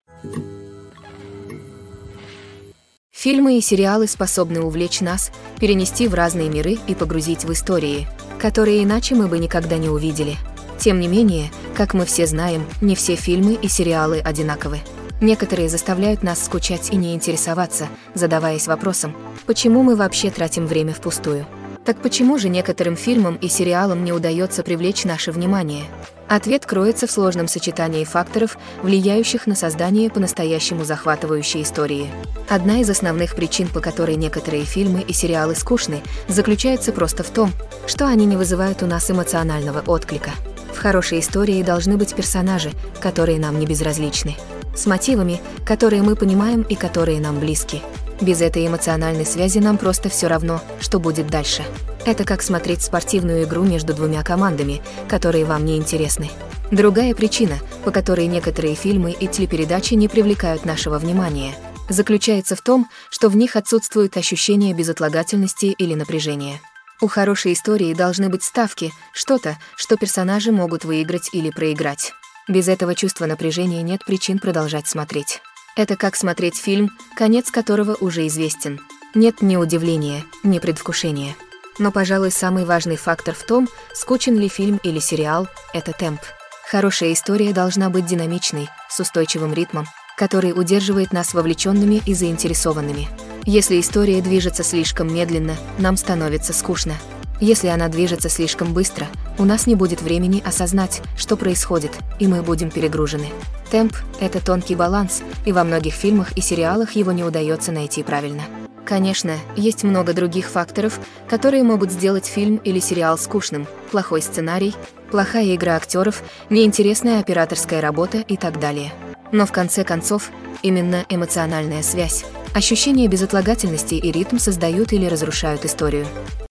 Фильмы и сериалы способны увлечь нас, перенести в разные миры и погрузить в истории, которые иначе мы бы никогда не увидели. Тем не менее, как мы все знаем, не все фильмы и сериалы одинаковы. Некоторые заставляют нас скучать и не интересоваться, задаваясь вопросом, почему мы вообще тратим время впустую? Так почему же некоторым фильмам и сериалам не удается привлечь наше внимание? Ответ кроется в сложном сочетании факторов, влияющих на создание по-настоящему захватывающей истории. Одна из основных причин, по которой некоторые фильмы и сериалы скучны, заключается просто в том, что они не вызывают у нас эмоционального отклика. В хорошей истории должны быть персонажи, которые нам не безразличны, с мотивами, которые мы понимаем и которые нам близки. Без этой эмоциональной связи нам просто все равно, что будет дальше. Это как смотреть спортивную игру между двумя командами, которые вам не интересны. Другая причина, по которой некоторые фильмы и телепередачи не привлекают нашего внимания, заключается в том, что в них отсутствует ощущение безотлагательности или напряжения. У хорошей истории должны быть ставки, что-то, что персонажи могут выиграть или проиграть. Без этого чувства напряжения нет причин продолжать смотреть. Это как смотреть фильм, конец которого уже известен. Нет ни удивления, ни предвкушения. Но, пожалуй, самый важный фактор в том, скучен ли фильм или сериал, это темп. Хорошая история должна быть динамичной, с устойчивым ритмом, который удерживает нас вовлеченными и заинтересованными. Если история движется слишком медленно, нам становится скучно. Если она движется слишком быстро, у нас не будет времени осознать, что происходит, и мы будем перегружены. Темп – это тонкий баланс, и во многих фильмах и сериалах его не удается найти правильно. Конечно, есть много других факторов, которые могут сделать фильм или сериал скучным: плохой сценарий, плохая игра актеров, неинтересная операторская работа и так далее. Но в конце концов, именно эмоциональная связь, ощущение безотлагательности и ритм создают или разрушают историю.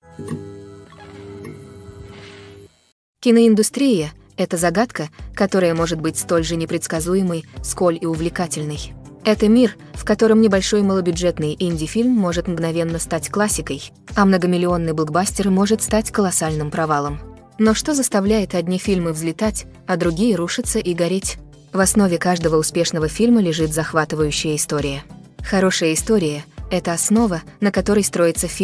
Киноиндустрия – это загадка, которая может быть столь же непредсказуемой, сколь и увлекательной. Это мир, в котором небольшой малобюджетный инди-фильм может мгновенно стать классикой, а многомиллионный блокбастер может стать колоссальным провалом. Но что заставляет одни фильмы взлетать, а другие рушиться и гореть? В основе каждого успешного фильма лежит захватывающая история. Хорошая история – это основа, на которой строится фильм,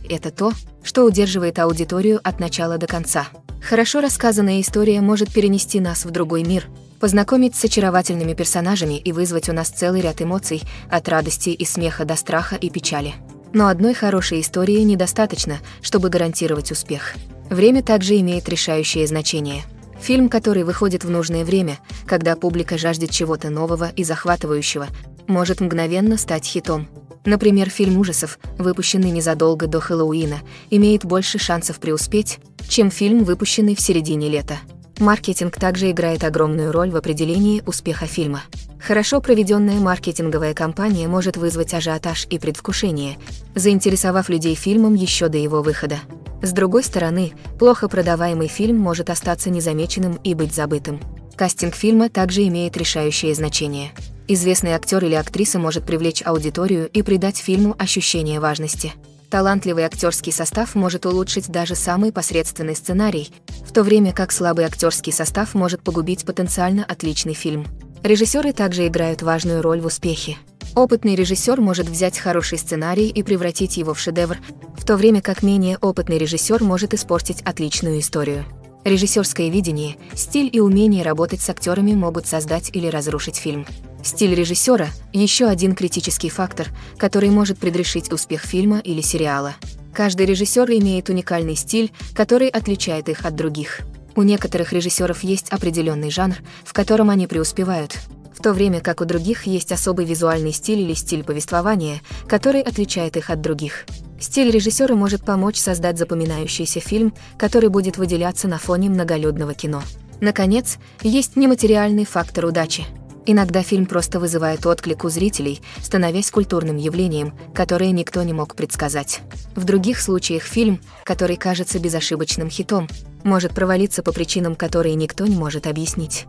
– это то, что удерживает аудиторию от начала до конца. Хорошо рассказанная история может перенести нас в другой мир, познакомить с очаровательными персонажами и вызвать у нас целый ряд эмоций, от радости и смеха до страха и печали. Но одной хорошей истории недостаточно, чтобы гарантировать успех. Время также имеет решающее значение. Фильм, который выходит в нужное время, когда публика жаждет чего-то нового и захватывающего, может мгновенно стать хитом. Например, фильм ужасов, выпущенный незадолго до Хэллоуина, имеет больше шансов преуспеть, чем фильм, выпущенный в середине лета. Маркетинг также играет огромную роль в определении успеха фильма. Хорошо проведенная маркетинговая кампания может вызвать ажиотаж и предвкушение, заинтересовав людей фильмом еще до его выхода. С другой стороны, плохо продаваемый фильм может остаться незамеченным и быть забытым. Кастинг фильма также имеет решающее значение. Известный актер или актриса может привлечь аудиторию и придать фильму ощущение важности. Талантливый актерский состав может улучшить даже самый посредственный сценарий, в то время как слабый актерский состав может погубить потенциально отличный фильм. Режиссеры также играют важную роль в успехе. Опытный режиссер может взять хороший сценарий и превратить его в шедевр, в то время как менее опытный режиссер может испортить отличную историю. Режиссерское видение, стиль и умение работать с актерами могут создать или разрушить фильм. Стиль режиссера – еще один критический фактор, который может предрешить успех фильма или сериала. Каждый режиссер имеет уникальный стиль, который отличает их от других. У некоторых режиссеров есть определенный жанр, в котором они преуспевают, в то время как у других есть особый визуальный стиль или стиль повествования, который отличает их от других. Стиль режиссера может помочь создать запоминающийся фильм, который будет выделяться на фоне многолюдного кино. Наконец, есть нематериальный фактор удачи. Иногда фильм просто вызывает отклик у зрителей, становясь культурным явлением, которое никто не мог предсказать. В других случаях фильм, который кажется безошибочным хитом, может провалиться по причинам, которые никто не может объяснить.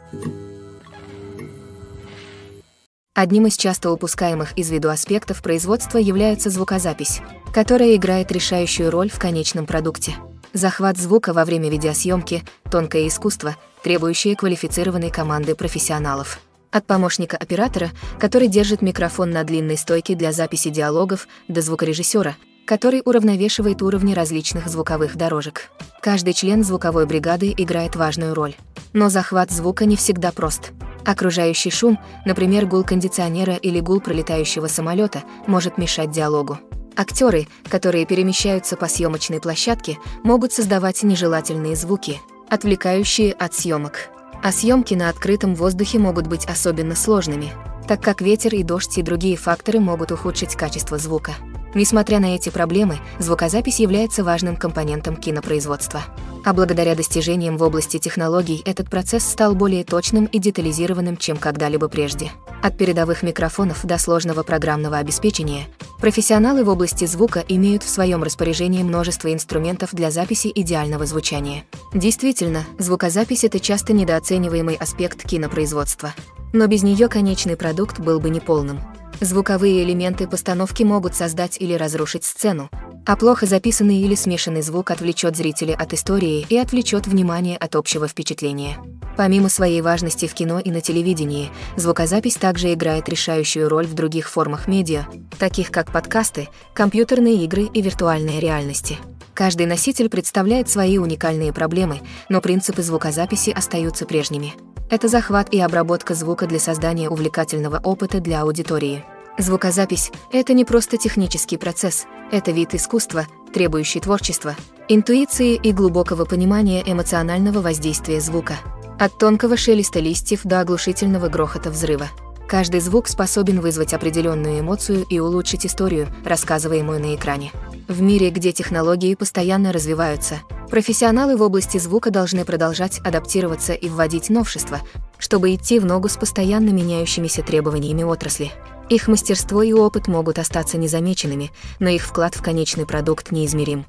Одним из часто упускаемых из виду аспектов производства является звукозапись, которая играет решающую роль в конечном продукте. Захват звука во время видеосъемки – тонкое искусство, требующее квалифицированной команды профессионалов. От помощника оператора, который держит микрофон на длинной стойке для записи диалогов, до звукорежиссера, который уравновешивает уровни различных звуковых дорожек. Каждый член звуковой бригады играет важную роль. Но захват звука не всегда прост. Окружающий шум, например, гул кондиционера или гул пролетающего самолета, может мешать диалогу. Актеры, которые перемещаются по съемочной площадке, могут создавать нежелательные звуки, отвлекающие от съемок. А съемки на открытом воздухе могут быть особенно сложными, так как ветер и дождь и другие факторы могут ухудшить качество звука. Несмотря на эти проблемы, звукозапись является важным компонентом кинопроизводства. А благодаря достижениям в области технологий этот процесс стал более точным и детализированным, чем когда-либо прежде. От передовых микрофонов до сложного программного обеспечения, профессионалы в области звука имеют в своем распоряжении множество инструментов для записи идеального звучания. Действительно, звукозапись – это часто недооцениваемый аспект кинопроизводства. Но без нее конечный продукт был бы неполным. Звуковые элементы постановки могут создать или разрушить сцену, а плохо записанный или смешанный звук отвлечет зрителя от истории и отвлечет внимание от общего впечатления. Помимо своей важности в кино и на телевидении, звукозапись также играет решающую роль в других формах медиа, таких как подкасты, компьютерные игры и виртуальная реальность. Каждый носитель представляет свои уникальные проблемы, но принципы звукозаписи остаются прежними. Это захват и обработка звука для создания увлекательного опыта для аудитории. Звукозапись – это не просто технический процесс, это вид искусства, требующий творчества, интуиции и глубокого понимания эмоционального воздействия звука. От тонкого шелеста листьев до оглушительного грохота взрыва. Каждый звук способен вызвать определенную эмоцию и улучшить историю, рассказываемую на экране. В мире, где технологии постоянно развиваются, профессионалы в области звука должны продолжать адаптироваться и вводить новшества, чтобы идти в ногу с постоянно меняющимися требованиями отрасли. Их мастерство и опыт могут остаться незамеченными, но их вклад в конечный продукт неизмерим.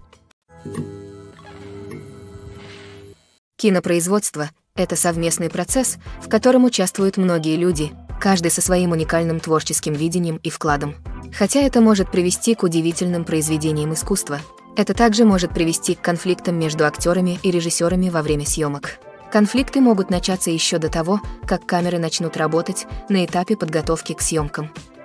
Кинопроизводство – это совместный процесс, в котором участвуют многие люди, каждый со своим уникальным творческим видением и вкладом. Хотя это может привести к удивительным произведениям искусства, это также может привести к конфликтам между актерами и режиссерами во время съемок. Конфликты могут начаться еще до того, как камеры начнут работать, на этапе подготовки к съемкам.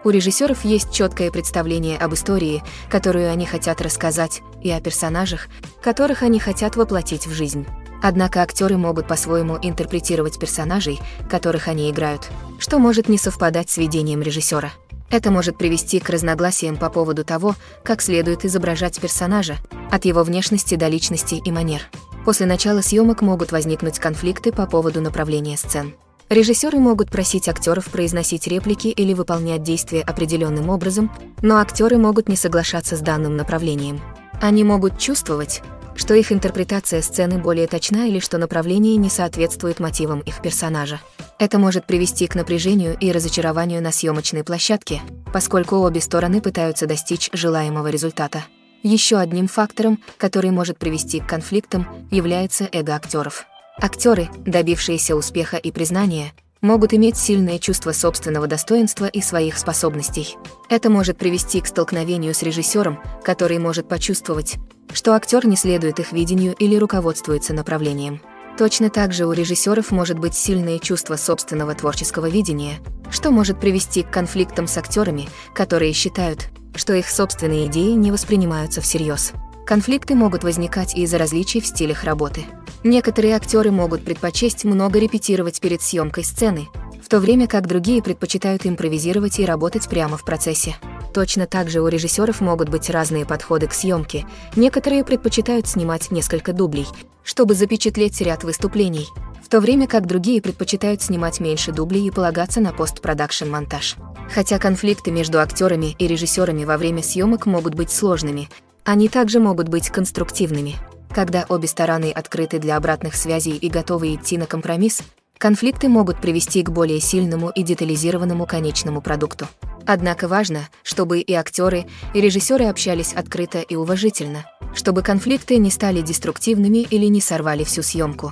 У режиссеров есть четкое представление об истории, которую они хотят рассказать, и о персонажах, которых они хотят воплотить в жизнь. Однако актеры могут по-своему интерпретировать персонажей, которых они играют, что может не совпадать с видением режиссера. Это может привести к разногласиям по поводу того, как следует изображать персонажа, от его внешности до личности и манер. После начала съемок могут возникнуть конфликты по поводу направления сцен. Режиссеры могут просить актеров произносить реплики или выполнять действия определенным образом, но актеры могут не соглашаться с данным направлением. Они могут чувствовать, что их интерпретация сцены более точна или что направление не соответствует мотивам их персонажа. Это может привести к напряжению и разочарованию на съемочной площадке, поскольку обе стороны пытаются достичь желаемого результата. Еще одним фактором, который может привести к конфликтам, является эго актеров. Актеры, добившиеся успеха и признания, могут иметь сильное чувство собственного достоинства и своих способностей. Это может привести к столкновению с режиссером, который может почувствовать, что актер не следует их видению или руководствуется направлением. Точно так же у режиссеров может быть сильное чувство собственного творческого видения, что может привести к конфликтам с актерами, которые считают, что их собственные идеи не воспринимаются всерьез. Конфликты могут возникать из-за различий в стилях работы. Некоторые актеры могут предпочесть много репетировать перед съемкой сцены, в то время как другие предпочитают импровизировать и работать прямо в процессе. Точно так же у режиссеров могут быть разные подходы к съемке. Некоторые предпочитают снимать несколько дублей, чтобы запечатлеть ряд выступлений, в то время как другие предпочитают снимать меньше дублей и полагаться на постпродакшн-монтаж. Хотя конфликты между актерами и режиссерами во время съемок могут быть сложными, они также могут быть конструктивными. Когда обе стороны открыты для обратных связей и готовы идти на компромисс, конфликты могут привести к более сильному и детализированному конечному продукту. Однако важно, чтобы и актеры, и режиссеры общались открыто и уважительно, чтобы конфликты не стали деструктивными или не сорвали всю съемку.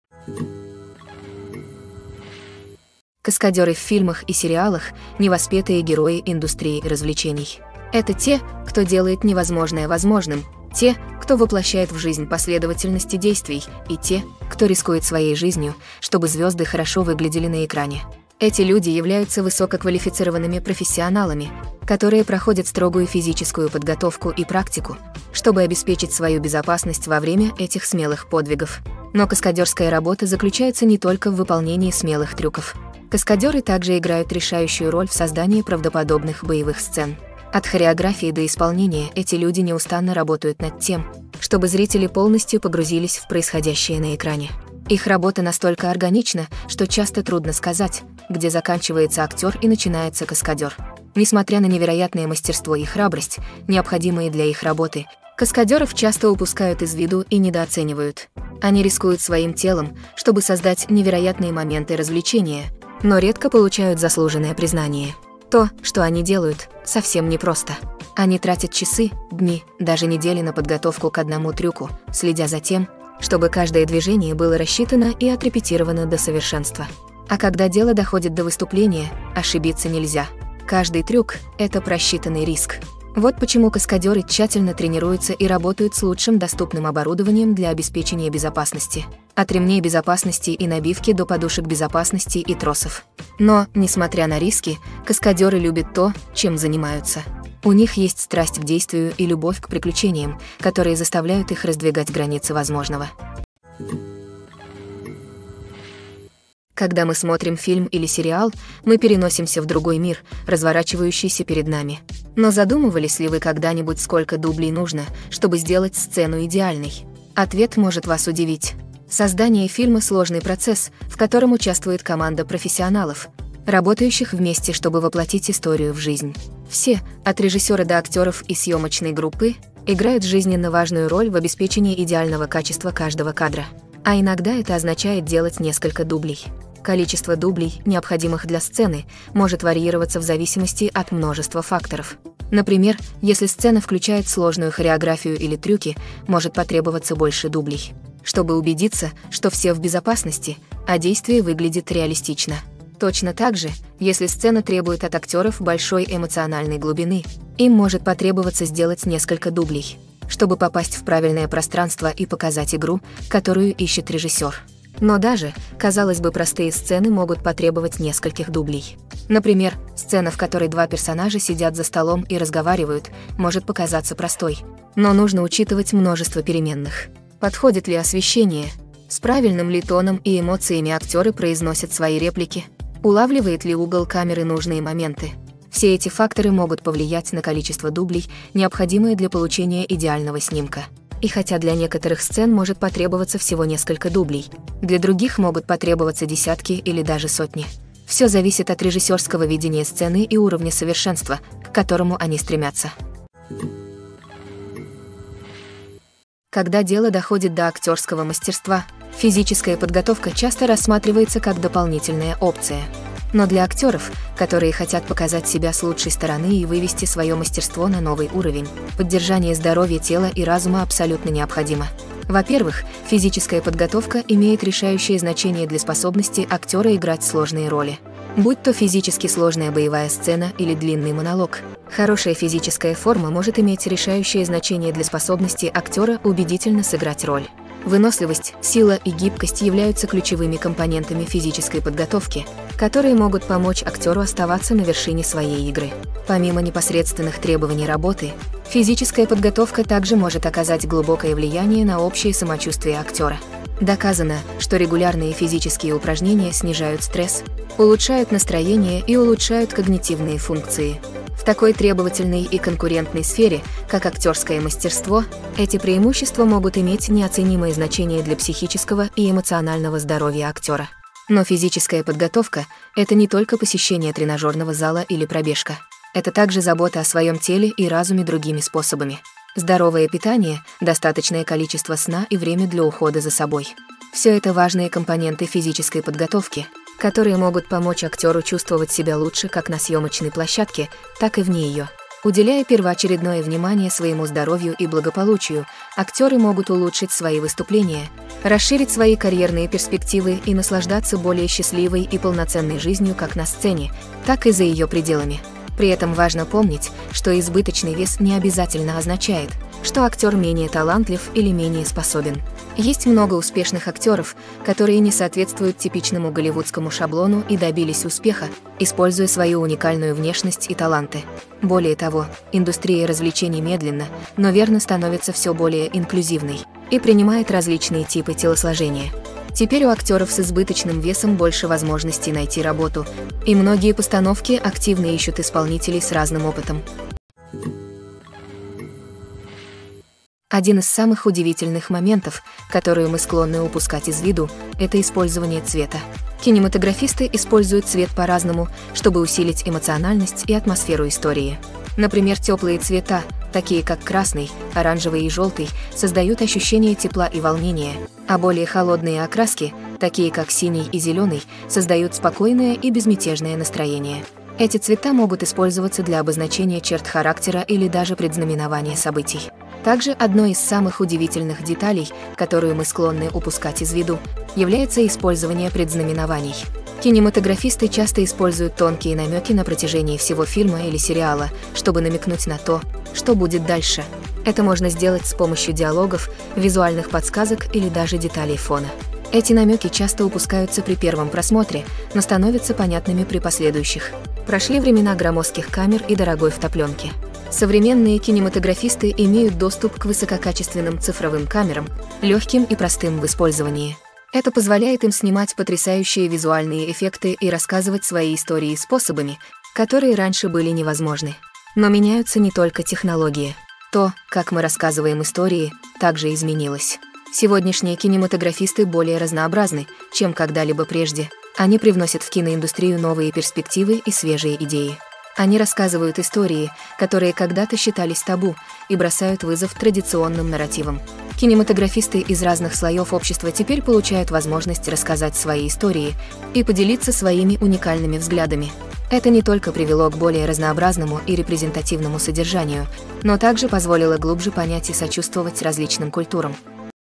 Каскадеры в фильмах и сериалах – невоспетые герои индустрии развлечений. Это те, кто делает невозможное возможным, те, кто воплощает в жизнь последовательности действий, и те, кто рискует своей жизнью, чтобы звезды хорошо выглядели на экране. Эти люди являются высококвалифицированными профессионалами, которые проходят строгую физическую подготовку и практику, чтобы обеспечить свою безопасность во время этих смелых подвигов. Но каскадерская работа заключается не только в выполнении смелых трюков. Каскадеры также играют решающую роль в создании правдоподобных боевых сцен. От хореографии до исполнения эти люди неустанно работают над тем, чтобы зрители полностью погрузились в происходящее на экране. Их работа настолько органична, что часто трудно сказать, где заканчивается актер и начинается каскадер. Несмотря на невероятное мастерство и храбрость, необходимые для их работы, каскадеров часто упускают из виду и недооценивают. Они рискуют своим телом, чтобы создать невероятные моменты развлечения, но редко получают заслуженное признание. То, что они делают, совсем непросто. Они тратят часы, дни, даже недели на подготовку к одному трюку, следя за тем, чтобы каждое движение было рассчитано и отрепетировано до совершенства. А когда дело доходит до выступления, ошибиться нельзя. Каждый трюк – это просчитанный риск. Вот почему каскадеры тщательно тренируются и работают с лучшим доступным оборудованием для обеспечения безопасности. От ремней безопасности и набивки до подушек безопасности и тросов. Но, несмотря на риски, каскадеры любят то, чем занимаются. У них есть страсть к действию и любовь к приключениям, которые заставляют их раздвигать границы возможного. Когда мы смотрим фильм или сериал, мы переносимся в другой мир, разворачивающийся перед нами. Но задумывались ли вы когда-нибудь, сколько дублей нужно, чтобы сделать сцену идеальной? Ответ может вас удивить. Создание фильма – сложный процесс, в котором участвует команда профессионалов, работающих вместе, чтобы воплотить историю в жизнь. Все, от режиссера до актеров и съемочной группы, играют жизненно важную роль в обеспечении идеального качества каждого кадра. А иногда это означает делать несколько дублей. Количество дублей, необходимых для сцены, может варьироваться в зависимости от множества факторов. Например, если сцена включает сложную хореографию или трюки, может потребоваться больше дублей, чтобы убедиться, что все в безопасности, а действие выглядит реалистично. Точно так же, если сцена требует от актеров большой эмоциональной глубины, им может потребоваться сделать несколько дублей, чтобы попасть в правильное пространство и показать игру, которую ищет режиссер. Но даже, казалось бы, простые сцены могут потребовать нескольких дублей. Например, сцена, в которой два персонажа сидят за столом и разговаривают, может показаться простой. Но нужно учитывать множество переменных. Подходит ли освещение? С правильным ли тоном и эмоциями актеры произносят свои реплики? Улавливает ли угол камеры нужные моменты? Все эти факторы могут повлиять на количество дублей, необходимое для получения идеального снимка. И хотя для некоторых сцен может потребоваться всего несколько дублей, для других могут потребоваться десятки или даже сотни. Все зависит от режиссерского видения сцены и уровня совершенства, к которому они стремятся. Когда дело доходит до актерского мастерства, физическая подготовка часто рассматривается как дополнительная опция. Но для актеров, которые хотят показать себя с лучшей стороны и вывести свое мастерство на новый уровень, поддержание здоровья тела и разума абсолютно необходимо. Во-первых, физическая подготовка имеет решающее значение для способности актера играть сложные роли. Будь то физически сложная боевая сцена или длинный монолог, хорошая физическая форма может иметь решающее значение для способности актера убедительно сыграть роль. Выносливость, сила и гибкость являются ключевыми компонентами физической подготовки, которые могут помочь актеру оставаться на вершине своей игры. Помимо непосредственных требований работы, физическая подготовка также может оказать глубокое влияние на общее самочувствие актера. Доказано, что регулярные физические упражнения снижают стресс, улучшают настроение и улучшают когнитивные функции. В такой требовательной и конкурентной сфере, как актерское мастерство, эти преимущества могут иметь неоценимое значение для психического и эмоционального здоровья актера. Но физическая подготовка – это не только посещение тренажерного зала или пробежка. Это также забота о своем теле и разуме другими способами. Здоровое питание, достаточное количество сна и время для ухода за собой. Все это важные компоненты физической подготовки, которые могут помочь актеру чувствовать себя лучше как на съемочной площадке, так и вне ее. Уделяя первоочередное внимание своему здоровью и благополучию, актеры могут улучшить свои выступления, расширить свои карьерные перспективы и наслаждаться более счастливой и полноценной жизнью как на сцене, так и за ее пределами. При этом важно помнить, что избыточный вес не обязательно означает, что актер менее талантлив или менее способен. Есть много успешных актеров, которые не соответствуют типичному голливудскому шаблону и добились успеха, используя свою уникальную внешность и таланты. Более того, индустрия развлечений медленно, но верно становится все более инклюзивной и принимает различные типы телосложения. Теперь у актеров с избыточным весом больше возможностей найти работу, и многие постановки активно ищут исполнителей с разным опытом. Один из самых удивительных моментов, которые мы склонны упускать из виду, это использование цвета. Кинематографисты используют цвет по-разному, чтобы усилить эмоциональность и атмосферу истории. Например, теплые цвета, такие как красный, оранжевый и желтый, создают ощущение тепла и волнения, а более холодные окраски, такие как синий и зеленый, создают спокойное и безмятежное настроение. Эти цвета могут использоваться для обозначения черт характера или даже предзнаменования событий. Также одной из самых удивительных деталей, которую мы склонны упускать из виду, является использование предзнаменований. Кинематографисты часто используют тонкие намеки на протяжении всего фильма или сериала, чтобы намекнуть на то, что будет дальше. Это можно сделать с помощью диалогов, визуальных подсказок или даже деталей фона. Эти намеки часто упускаются при первом просмотре, но становятся понятными при последующих. Прошли времена громоздких камер и дорогой втопленки. Современные кинематографисты имеют доступ к высококачественным цифровым камерам, легким и простым в использовании. Это позволяет им снимать потрясающие визуальные эффекты и рассказывать свои истории способами, которые раньше были невозможны. Но меняются не только технологии. То, как мы рассказываем истории, также изменилось. Сегодняшние кинематографисты более разнообразны, чем когда-либо прежде. Они привносят в киноиндустрию новые перспективы и свежие идеи. Они рассказывают истории, которые когда-то считались табу, и бросают вызов традиционным нарративам. Кинематографисты из разных слоев общества теперь получают возможность рассказать свои истории и поделиться своими уникальными взглядами. Это не только привело к более разнообразному и репрезентативному содержанию, но также позволило глубже понять и сочувствовать различным культурам.